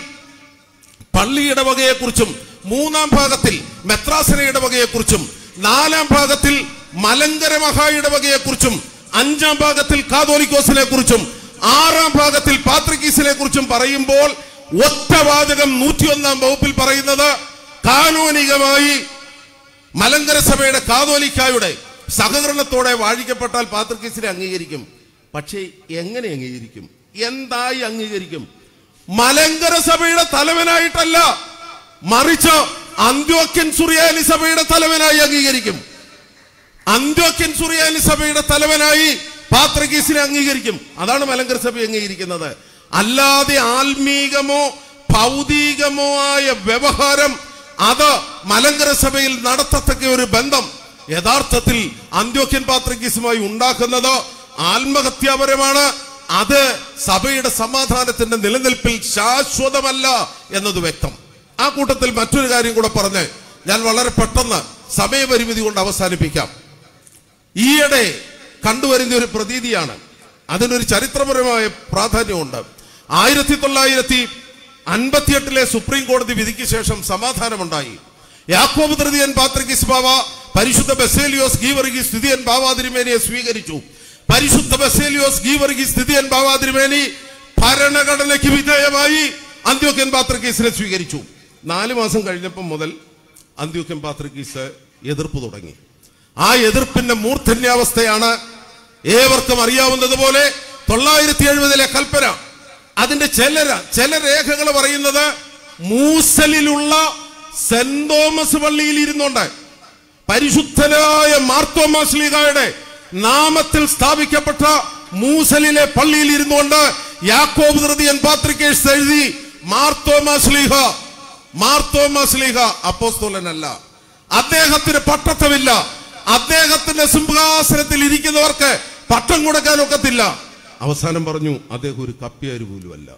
പള്ളി ഇടവകയെക്കുറിച്ചും മൂന്നാം ഭാഗത്തിൽ മെത്രാസന ഇടവകയെക്കുറിച്ചും നാലാം ഭാഗത്തിൽ മലങ്കര മഹാ ഇടവകയെക്കുറിച്ചും അഞ്ചാം ഭാഗത്തിൽ കാതോലിക്കോസിനെ കുറിച്ചും ആറാം ഭാഗത്തിൽ പാത്രികീസിനെ കുറിച്ചും പറയുമ്പോൾ ഒറ്റ വാചകം നൂറ്റിയൊന്നാം വകുപ്പിൽ പറയുന്നത് കാനോനികമായി മലങ്കര സഭയുടെ കാതോലിക്കായുടെ സഹകരണത്തോടെ വാഴിക്കപ്പെട്ടാൽ പാത്രികീസിനെ അംഗീകരിക്കും. പക്ഷേ എങ്ങനെ അംഗീകരിക്കും? എന്തായി അംഗീകരിക്കും? മലങ്കര സഭയുടെ തലവനായിട്ടല്ല, മറിച്ച് അന്ത്യോക്യൻ സുറിയാനി സഭയുടെ തലവനായി അംഗീകരിക്കും. അന്ത്യോക്യൻ സുറിയാനി സഭയുടെ തലവനായി പാത്രികീസിനെ അംഗീകരിക്കും. അതാണ് മലങ്കര സഭ അംഗീകരിക്കുന്നത്. അല്ലാതെ ആത്മീകമോ ഭൗതികമോ ആയ വ്യവഹാരം അത് മലങ്കര സഭയിൽ നടത്തത്തക്ക ഒരു ബന്ധം യഥാർത്ഥത്തിൽ അന്ത്യോക്യൻ പാത്രികീസുമായി ഉണ്ടാക്കുന്നത് ആത്മഹത്യാപരമാണ്. അത് സഭയുടെ സമാധാനത്തിന്റെ നിലനിൽപ്പിൽ ശാശ്വതമല്ല എന്നത് വ്യക്തം. ആ കൂട്ടത്തിൽ മറ്റൊരു കാര്യം കൂടെ പറഞ്ഞ് ഞാൻ വളരെ പെട്ടെന്ന് സമയപരിമിതി കൊണ്ട് അവസാനിപ്പിക്കാം. ഈയിടെ കണ്ടുവരുന്ന ഒരു പ്രതീതിയാണ്, അതിനൊരു ചരിത്രപരമായ പ്രാധാന്യമുണ്ട്. ആയിരത്തി തൊള്ളായിരത്തി അൻപത്തിയെട്ടിലെ സുപ്രീം കോടതി വിധിക്ക് ശേഷം സമാധാനമുണ്ടായി. യാക്കോബ് തൃതീയൻ പാത്രികീസ് ബാവ പരിശുദ്ധ ബസേലിയോസ് ഗീവർഗീസ് തൃതീയൻ ബാവാ തിരുമേനിയെ സ്വീകരിച്ചു. പരിശുദ്ധ ബസേലിയോസ് ഗീവർഗീസ് തൃതീയൻ ബാവാ തിരുമേനി ഭരണഘടനയ്ക്ക് വിധേയമായി അന്ത്യോക്യൻ പാത്രികീസിനെ സ്വീകരിച്ചു. നാലു മാസം കഴിഞ്ഞപ്പം മുതൽ അന്ത്യോക്യൻ പാത്രികീസ് എതിർപ്പ് തുടങ്ങി. ആ എതിർപ്പിന്റെ മൂർധന്യാവസ്ഥയാണ് ഏവർക്കും അറിയാവുന്നതുപോലെ തൊള്ളായിരത്തി എഴുപതിലെ കൽപ്പന. അതിന്റെ ചില ചില രേഖകൾ പറയുന്നത് മൂസലിലുള്ള സെന്റ് തോമസ് പള്ളിയിൽ ഇരുന്നുകൊണ്ട് പരിശുദ്ധനായ മാർത്തോമാ ശ്ലീഹായുടെ നാമത്തിൽ സ്ഥാപിക്കപ്പെട്ട മൂസലിലെ പള്ളിയിൽ ഇരുന്നുകൊണ്ട് യാക്കോബ് തൃതീയൻ പാത്രികീസ് എഴുതി മാർത്തോമാ ശ്ലീഹ മാർത്തോമാ ശ്ലീഹ അപ്പോസ്തലനല്ല, അദ്ദേഹത്തിന് പട്ടത്തമില്ല, അദ്ദേഹത്തിന്റെ സിംഹാസനത്തിൽ ഇരിക്കുന്നവർക്ക് പട്ടം കൊടുക്കാൻ ഒക്കത്തില്ല. അവസാനം പറഞ്ഞു അദ്ദേഹം ഒരു കപ്പ്യാര് പോലുമല്ല.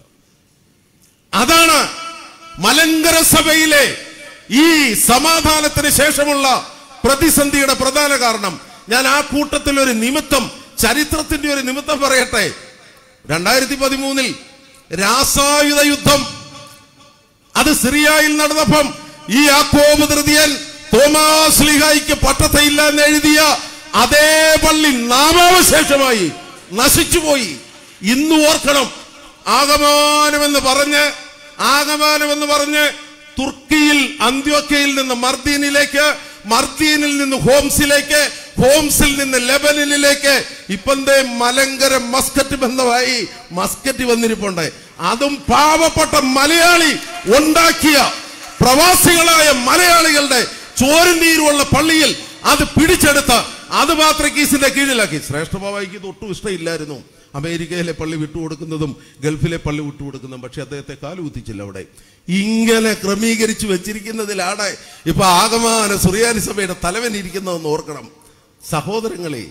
അതാണ് മലങ്കര സഭയിലെ ഈ സമാധാനത്തിന് ശേഷമുള്ള പ്രതിസന്ധിയുടെ പ്രധാന കാരണം. ഞാൻ ആ കൂട്ടത്തിൽ ഒരു നിമിത്തം, ചരിത്രത്തിന്റെ ഒരു നിമിത്തം പറയട്ടെ. രണ്ടായിരത്തി പതിമൂന്നിൽ രാസായുധ യുദ്ധം അത് സിറിയയിൽ നടന്നപ്പം ഈ യാക്കോബ് തൃതീയൻ തോമാസ് ശ്ലീഹായ്ക്ക് പട്ടത്തയില്ല എന്ന് എഴുതിയ അതേ പള്ളി നാമാവശേഷമായി നശിച്ചുപോയി. ഇന്ന് ഓർക്കണം, ആഗമാനമെന്ന് പറഞ്ഞ് ആഗമാനമെന്ന് പറഞ്ഞ് തുർക്കിയിൽ അന്ത്യോക്യയിൽ നിന്ന് മർദീനിലേക്ക്, മർദീനിൽ നിന്ന് ഹോംസിലേക്ക്, ഹോംസിൽ നിന്ന് ലെബനനിലേക്ക്, ഇപ്പന്തേ മലങ്കര മസ്കറ്റ് ബന്ധമായി മസ്കറ്റ് വന്നിരിപ്പുണ്ട്. അതും പാവപ്പെട്ട മലയാളി ഉണ്ടാക്കിയ പ്രവാസികളായ മലയാളികളുടെ ചോരനീരുള്ള പള്ളിയിൽ അത് പിടിച്ചെടുത്ത് അത് പാത്രികീസിന്റെ കീഴിലാക്കി. ശ്രേഷ്ഠ ബാവായിക്ക് ഇത് ഒട്ടും ഇഷ്ടമില്ലായിരുന്നു. അമേരിക്കയിലെ പള്ളി വിട്ടുകൊടുക്കുന്നതും ഗൾഫിലെ പള്ളി വിട്ടുകൊടുക്കുന്നതും. പക്ഷെ അദ്ദേഹത്തെ കാലുകുത്തിച്ചില്ല അവിടെ. ഇങ്ങനെ ക്രമീകരിച്ചു വെച്ചിരിക്കുന്നതിലാണ് ഇപ്പൊ ആഗമന സുറിയാനി സഭയുടെ തലവൻ ഇരിക്കുന്നതെന്ന് ഓർക്കണം. സഹോദരങ്ങളെ,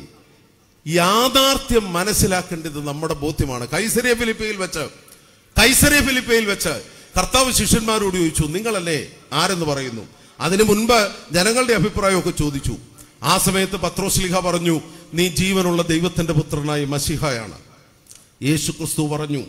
യാഥാർത്ഥ്യം മനസ്സിലാക്കേണ്ടത് നമ്മുടെ ബോധ്യമാണ്. കൈസരിയ ഫിലിപ്പയിൽ വെച്ച് കൈസരിയ ഫിലിപ്പയിൽ വെച്ച് കർത്താവ് ശിഷ്യന്മാരോട് ചോദിച്ചു, നിങ്ങളല്ലേ ആരെന്ന് പറയുന്നു? അതിനു മുൻപ് ജനങ്ങളുടെ അഭിപ്രായമൊക്കെ ചോദിച്ചു. ആ സമയത്ത് പത്രോസ്ലീഹ പറഞ്ഞു, നീ ജീവനുള്ള ദൈവത്തിന്റെ പുത്രനായ മശിഹയാണ്. യേശു ക്രിസ്തു പറഞ്ഞു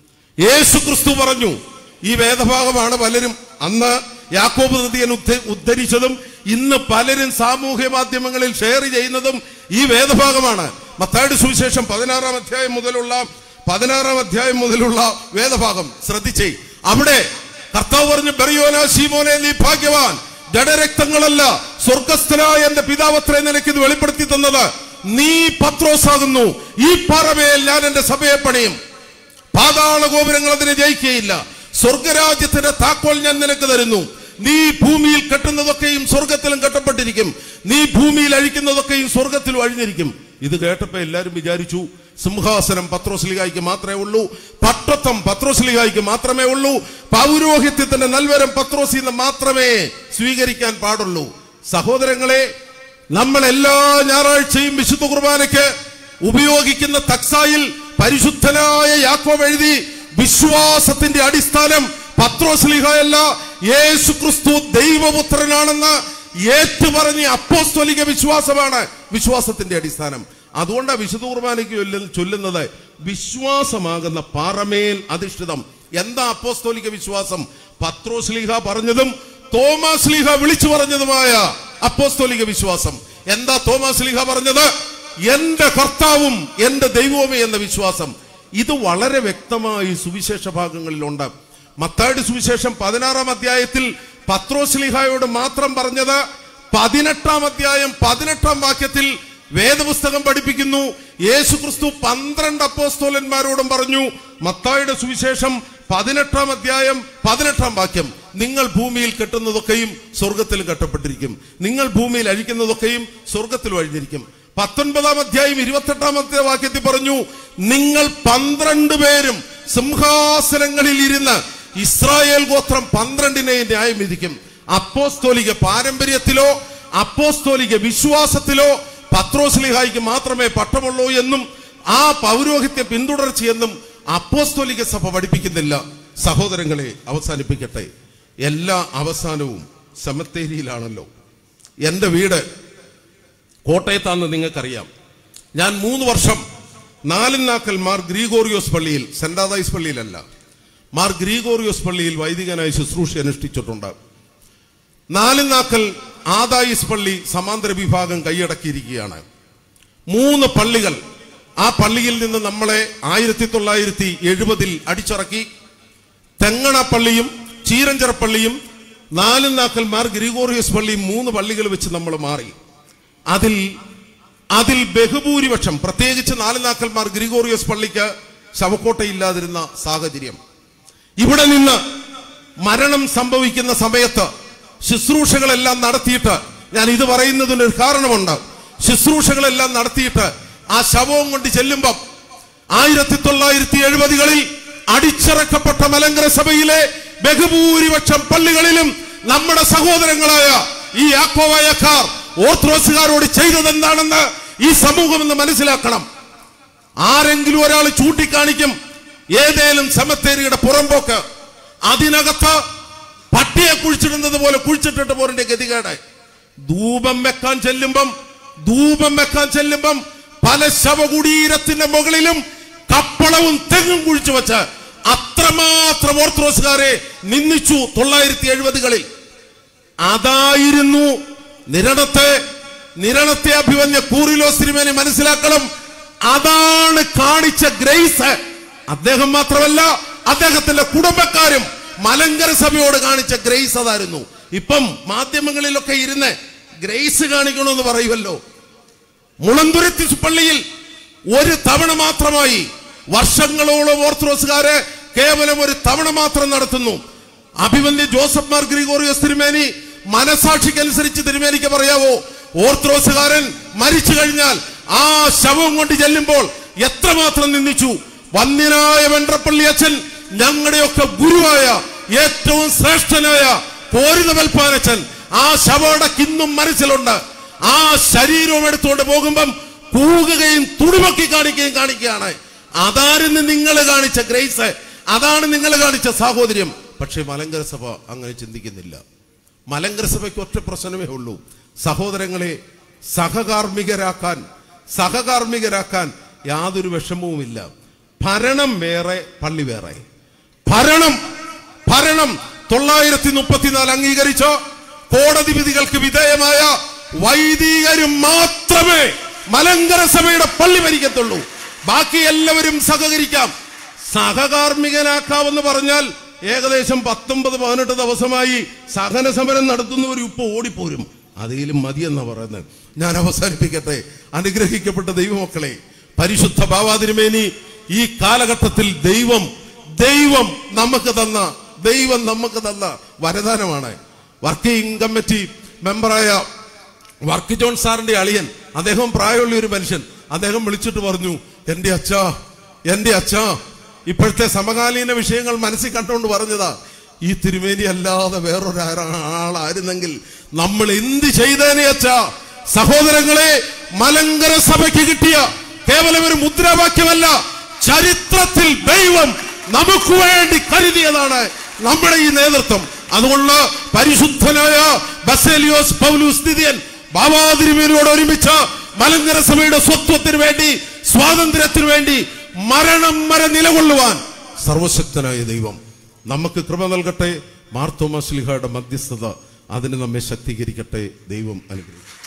യേശു ക്രിസ്തു പറഞ്ഞു ഈ വേദഭാഗമാണ് പലരും അന്ന് യാക്കോബ് തൃതീയൻ ഉദ്ധരിച്ചതും ഇന്ന് പലരും സാമൂഹ്യ മാധ്യമങ്ങളിൽ ഷെയർ ചെയ്യുന്നതും ഈ വേദഭാഗമാണ്. മത്തായിയുടെ സുവിശേഷം പതിനാറാം അധ്യായം മുതലുള്ള പതിനാറാം അധ്യായം മുതലുള്ള വേദഭാഗം ശ്രദ്ധിച്ചേ. അവിടെ കർത്താവ് പറഞ്ഞു, ബെറിയോനാ ശീമോനെ, നീ ഭാഗ്യവാൻ, ജഡരക്തങ്ങളല്ല സ്വർഗസ്ഥനായ എന്റെ പിതാവത്രേ നിനക്ക് ഇത് വെളിപ്പെടുത്തി തന്നത്. നീ പത്രോസാകുന്നു, ഈ പാറമേൽ ഞാൻ എന്റെ സഭയെ പണിയും, പാതാള ഗോപുരങ്ങൾ അതിനെ ജയിക്കുകയില്ല. സ്വർഗരാജ്യത്തിന്റെ താക്കോൽ ഞാൻ നിനക്ക് തരുന്നു. നീ ഭൂമിയിൽ കെട്ടുന്നതൊക്കെയും സ്വർഗത്തിലും കെട്ടപ്പെട്ടിരിക്കും, നീ ഭൂമിയിൽ അഴിക്കുന്നതൊക്കെയും സ്വർഗത്തിലും അഴിഞ്ഞിരിക്കും. ഇത് കേട്ടപ്പോ എല്ലാരും വിചാരിച്ചു സിംഹാസനം പത്രോസ്ലീഹായ്ക്ക് മാത്രമേ ഉള്ളൂ, പട്ടത്വം പത്രോസ്ലീഹായ്ക്ക് മാത്രമേ ഉള്ളൂ, പൗരോഹിത്യത്തിന്റെ നൽവരം പത്രോസിൽ നിന്ന് മാത്രമേ സ്വീകരിക്കാൻ പാടുള്ളൂ. സഹോദരങ്ങളെ, നമ്മൾ എല്ലാ ഞായറാഴ്ചയും വിശുദ്ധ കുർബാനയ്ക്ക് ഉപയോഗിക്കുന്ന തക്സായിൽ പരിശുദ്ധനായ യാക്കോബ് എഴുതി, വിശ്വാസത്തിന്റെ അടിസ്ഥാനം പത്രോസ്ലീഹയല്ല, യേശു ക്രിസ്തു ദൈവപുത്രനാണെന്ന് ഏറ്റുപറഞ്ഞ അപ്പോസ്തോലിക വിശ്വാസമാണ് വിശ്വാസത്തിന്റെ അടിസ്ഥാനം. അതുകൊണ്ടാണ് വിശുദ്ധ കുർബാനയ്ക്ക് ചൊല്ലുന്നത് വിശ്വാസമാകുന്ന പാറമേൽ അധിഷ്ഠിതം. എന്താ അപ്പോസ്തോലിക വിശ്വാസം? പത്രോസ്ലീഹ പറഞ്ഞതും തോമാസ്ലീഹ വിളിച്ചു പറഞ്ഞതുമായ അപ്പോസ്തോലിക വിശ്വാസം. എന്താ തോമാസ്ലീഹ പറഞ്ഞത്? എന്റെ കർത്താവും എന്റെ ദൈവവുമേ എന്ന വിശ്വാസം. ഇത് വളരെ വ്യക്തമായി സുവിശേഷ ഭാഗങ്ങളിലുണ്ട്. മത്തായിയുടെ സുവിശേഷം പതിനാറാം അധ്യായത്തിൽ പത്രോസ്ലീഹായോട് മാത്രം പറഞ്ഞത് പതിനെട്ടാം അധ്യായം പതിനെട്ടാം വാക്യത്തിൽ വേദപുസ്തകം പഠിപ്പിക്കുന്നു. യേശു ക്രിസ്തു പന്ത്രണ്ട് അപ്പോസ്തോലന്മാരോടും പറഞ്ഞു. മത്തായിയുടെ സുവിശേഷം പതിനെട്ടാം അധ്യായം പതിനെട്ടാം വാക്യം, നിങ്ങൾ ഭൂമിയിൽ കെട്ടുന്നതൊക്കെയും സ്വർഗത്തിലും കെട്ടപ്പെട്ടിരിക്കും, നിങ്ങൾ ഭൂമിയിൽ അഴിക്കുന്നതൊക്കെയും സ്വർഗത്തിലും അഴിഞ്ഞിരിക്കും. പത്തൊൻപതാം അധ്യായം ഇരുപത്തെട്ടാമത്തെ വാക്യത്തിൽ പറഞ്ഞു, നിങ്ങൾ പന്ത്രണ്ട് പേരും സിംഹാസനങ്ങളിൽ ഇരുന്ന് ഇസ്രായേൽ ഗോത്രം പന്ത്രണ്ടിനെ ന്യായം വിധിക്കും. അപ്പോസ്തോലിക പാരമ്പര്യത്തിലോ അപ്പോസ്തോലിക വിശ്വാസത്തിലോ പത്രോസ്ലീഹായ്ക്ക് മാത്രമേ പട്ടമുള്ളൂ എന്നും ആ പൗരോഹിത്യ പിന്തുടർച്ചയെന്നും അപ്പോസ്തോലിക സഭ പഠിപ്പിക്കുന്നില്ല. സഹോദരങ്ങളെ, അവസാനിപ്പിക്കട്ടെ. എല്ലാ അവസാനവും സെമത്തേരിയിലാണല്ലോ. എൻ്റെ വീട് കോട്ടയത്താണെന്ന് നിങ്ങൾക്കറിയാം. ഞാൻ മൂന്ന് വർഷം നാലിനാക്കൽ മാർ ഗ്രീഗോറിയോസ് പള്ളിയിൽ, സെന്റ് ആദായിസ് പള്ളിയിലല്ല, മാർ ഗ്രീഗോറിയോസ് പള്ളിയിൽ വൈദികനായി ശുശ്രൂഷ അനുഷ്ഠിച്ചിട്ടുണ്ട്. നാലിനാക്കൽ ആദായിസ് പള്ളി സമാന്തര വിഭാഗം കൈയടക്കിയിരിക്കുകയാണ്. മൂന്ന് പള്ളികൾ ആ പള്ളിയിൽ നിന്ന് നമ്മളെ ആയിരത്തി തൊള്ളായിരത്തി എഴുപതിൽ അടിച്ചിറക്കി. തെങ്ങണ പള്ളിയും ചീരഞ്ചിറ പള്ളിയും നാലിനാക്കൽ മാർ ഗ്രിഗോറിയസ് പള്ളിയും മൂന്ന് പള്ളികൾ വെച്ച് നമ്മൾ മാറി. അതിൽ അതിൽ ബഹുഭൂരിപക്ഷം, പ്രത്യേകിച്ച് നാലിനാക്കൽ മാർ ഗ്രിഗോറിയസ് പള്ളിക്ക് ശവക്കോട്ടയില്ലാതിരുന്ന സാഹചര്യം. ഇവിടെ നിന്ന് മരണം സംഭവിക്കുന്ന സമയത്ത് ശുശ്രൂഷകളെല്ലാം നടത്തിയിട്ട്, ഞാൻ ഇത് പറയുന്നതിനൊരു കാരണമുണ്ട്, ശുശ്രൂഷകളെല്ലാം നടത്തിയിട്ട് ആ ശവവും കൊണ്ട് ചെല്ലുമ്പം ആയിരത്തി തൊള്ളായിരത്തി എഴുപതുകളിൽ അടിച്ചിറക്കപ്പെട്ട മലങ്കര സഭയിലെ ബഹുഭൂരിപക്ഷം പള്ളികളിലും നമ്മുടെ സഹോദരങ്ങളായ ഈ യാക്കോബായക്കാർ ഓർത്തഡോക്സുകാരോട് ചെയ്തത് എന്താണെന്ന് ഈ സമൂഹം എന്ന് മനസ്സിലാക്കണം. ആരെങ്കിലും ഒരാൾ ചൂണ്ടിക്കാണിക്കും ഏതേലും സെമത്തേരിയുടെ പുറമ്പോക്ക്, അതിനകത്ത് പട്ടിയെ കുഴിച്ചിടുന്നത് പോലെ കുഴിച്ചിട്ടിട്ട് പോരന്റെ ഗതികേട്. ധൂപം വെക്കാൻ ചെല്ലുമ്പം ധൂപം വെക്കാൻ ചെല്ലുമ്പം പല ശവകുടീരത്തിന്റെ മുകളിലും കപ്പളവും തെങ്ങും കുഴിച്ചു വെച്ച് അത്രമാത്രം ഓർത്തഡോക്സുകാരെ നിന്ദിച്ചു തൊള്ളായിരത്തി എഴുപതുകളിൽ. അതായിരുന്നു നിരണത്തെ നിരണത്തെ അഭിമന്യ കൂറിലോസ് തിരുമേനി മനസ്സിലാക്കണം. അതാണ് കാണിച്ച ഗ്രേസ്. അദ്ദേഹം മാത്രമല്ല, അദ്ദേഹത്തിന്റെ കുടുംബക്കാരും മലങ്കര സഭയോട് കാണിച്ച ഗ്രേസ് അതായിരുന്നു. ഇപ്പം മാധ്യമങ്ങളിലൊക്കെ ഇരുന്ന് ഗ്രേസ് കാണിക്കണമെന്ന് പറയുമല്ലോ. മുളന്തുരുത്തി പള്ളിയിൽ ഒരു തവണ മാത്രമായി വർഷങ്ങളോളം ഓർത്തഡോക്സുകാരെ കേവലം ഒരു തവണ മാത്രം നടത്തുന്നു. അഭിമന്യ ജോസഫ് മാർ ഗ്രിഗോറിയോസ് തിരുമേനി മനസാക്ഷിക്കനുസരിച്ച് തിരുമേനിക്ക് പറയാവോ, ഓർത്തഡോക്സുകാരൻ മരിച്ചു കഴിഞ്ഞാൽ ആ ശവം കൊണ്ട് ചെല്ലുമ്പോൾ എത്രമാത്രം നിന്ദിച്ചു. വന്യനായ വെണ്ട്രപ്പള്ളി അച്ഛൻ, ഞങ്ങളുടെയൊക്കെ ഗുരുവായ ഏറ്റവും ശ്രേഷ്ഠനായ പോരിത വെൽപ്പാനച്ഛൻ, ആ ശവടക്ക് ഇന്നും മനസ്സിലുണ്ട്. ആ ശരീരവും എടുത്തുകൊണ്ട് പോകുമ്പം കൂകുകയും തുടിമക്കി കാണിക്കുകയും കാണിക്കുകയാണ്. അതായിരുന്നു നിങ്ങൾ കാണിച്ച ഗ്രേസ്, അതാണ് നിങ്ങൾ കാണിച്ച സാഹോദര്യം. പക്ഷേ മലങ്കര സഭ അങ്ങനെ ചിന്തിക്കുന്നില്ല. മലങ്കര സഭയ്ക്ക് ഒറ്റ പ്രശ്നമേ ഉള്ളൂ, സഹോദരങ്ങളെ സഹകാർമ്മികരാക്കാൻ സഹകാർമ്മികരാക്കാൻ യാതൊരു വിഷമവുമില്ല. ഭരണം വേറെ, പള്ളി വേറെ. ഭരണം ഭരണം തൊള്ളായിരത്തി മുപ്പത്തിനാല് അംഗീകരിച്ചോ കോടതി വിധികൾക്ക് വിധേയമായ വൈദികരും മാത്രമേ മലങ്കര സഭയുടെ പള്ളി ഭരിക്കത്തുള്ളൂ. ബാക്കി എല്ലാവരും സഹകരിക്കാം. സഹകാർമ്മികനാക്കാവെന്ന് പറഞ്ഞാൽ ഏകദേശം പത്തൊമ്പത് പതിനെട്ട് ദിവസമായി സഹന സമരം നടത്തുന്നവർ ഇപ്പൊ ഓടിപ്പോരും. അതിലും മതിയെന്ന പറയുന്നത്. ഞാൻ അവസാനിപ്പിക്കട്ടെ. അനുഗ്രഹിക്കപ്പെട്ട ദൈവമക്കളെ, പരിശുദ്ധ ബാവാതിരുമേനി ഈ കാലഘട്ടത്തിൽ ദൈവം ദൈവം നമുക്ക് തന്ന ദൈവം നമുക്ക് തന്ന വരദാനമാണ്. വർക്കിംഗ് കമ്മിറ്റി മെമ്പറായ വർക്ക് ജോൺ സാറിന്റെ അളിയൻ, അദ്ദേഹം പ്രായമുള്ള ഒരു മനുഷ്യൻ, അദ്ദേഹം വിളിച്ചിട്ട് പറഞ്ഞു, എന്റെ അച്ഛാ എന്റെ അച്ഛാ ഇപ്പോഴത്തെ സമകാലീന വിഷയങ്ങൾ മനസ്സിൽ കണ്ടുകൊണ്ട് പറഞ്ഞതാ, ഈ തിരുമേനി അല്ലാതെ വേറൊരാളായിരുന്നെങ്കിൽ നമ്മൾ എന്ത് ചെയ്തേനെ അച്ഛാ. സഹോദരങ്ങളെ, മലങ്കര സഭയ്ക്ക് കിട്ടിയ കേവലം ഒരു മുദ്രാവാക്യമല്ല, ചരിത്രത്തിൽ ദൈവം നമുക്ക് വേണ്ടി കരുതിയതാണ് നമ്മുടെ ഈ നേതൃത്വം. അതുകൊണ്ട് പരിശുദ്ധനായ ബസേലിയോസ് പൗലൂസ് ദിദിയൻ ബാവാതിരുമേനിയോട് ഒരുമിച്ച് മലങ്കര സഭയുടെ സ്വത്വത്തിന് വേണ്ടി, സ്വാതന്ത്ര്യത്തിനു വേണ്ടി മരണം വരെ നിലകൊള്ളുവാൻ സർവശക്തനായ ദൈവം നമുക്ക് കൃപ നൽകട്ടെ. മാർത്തോമാ ശ്ലീഹായുടെ മധ്യസ്ഥത അതിന് നമ്മെ ശക്തീകരിക്കട്ടെ. ദൈവം അനുഗ്രഹിക്കട്ടെ.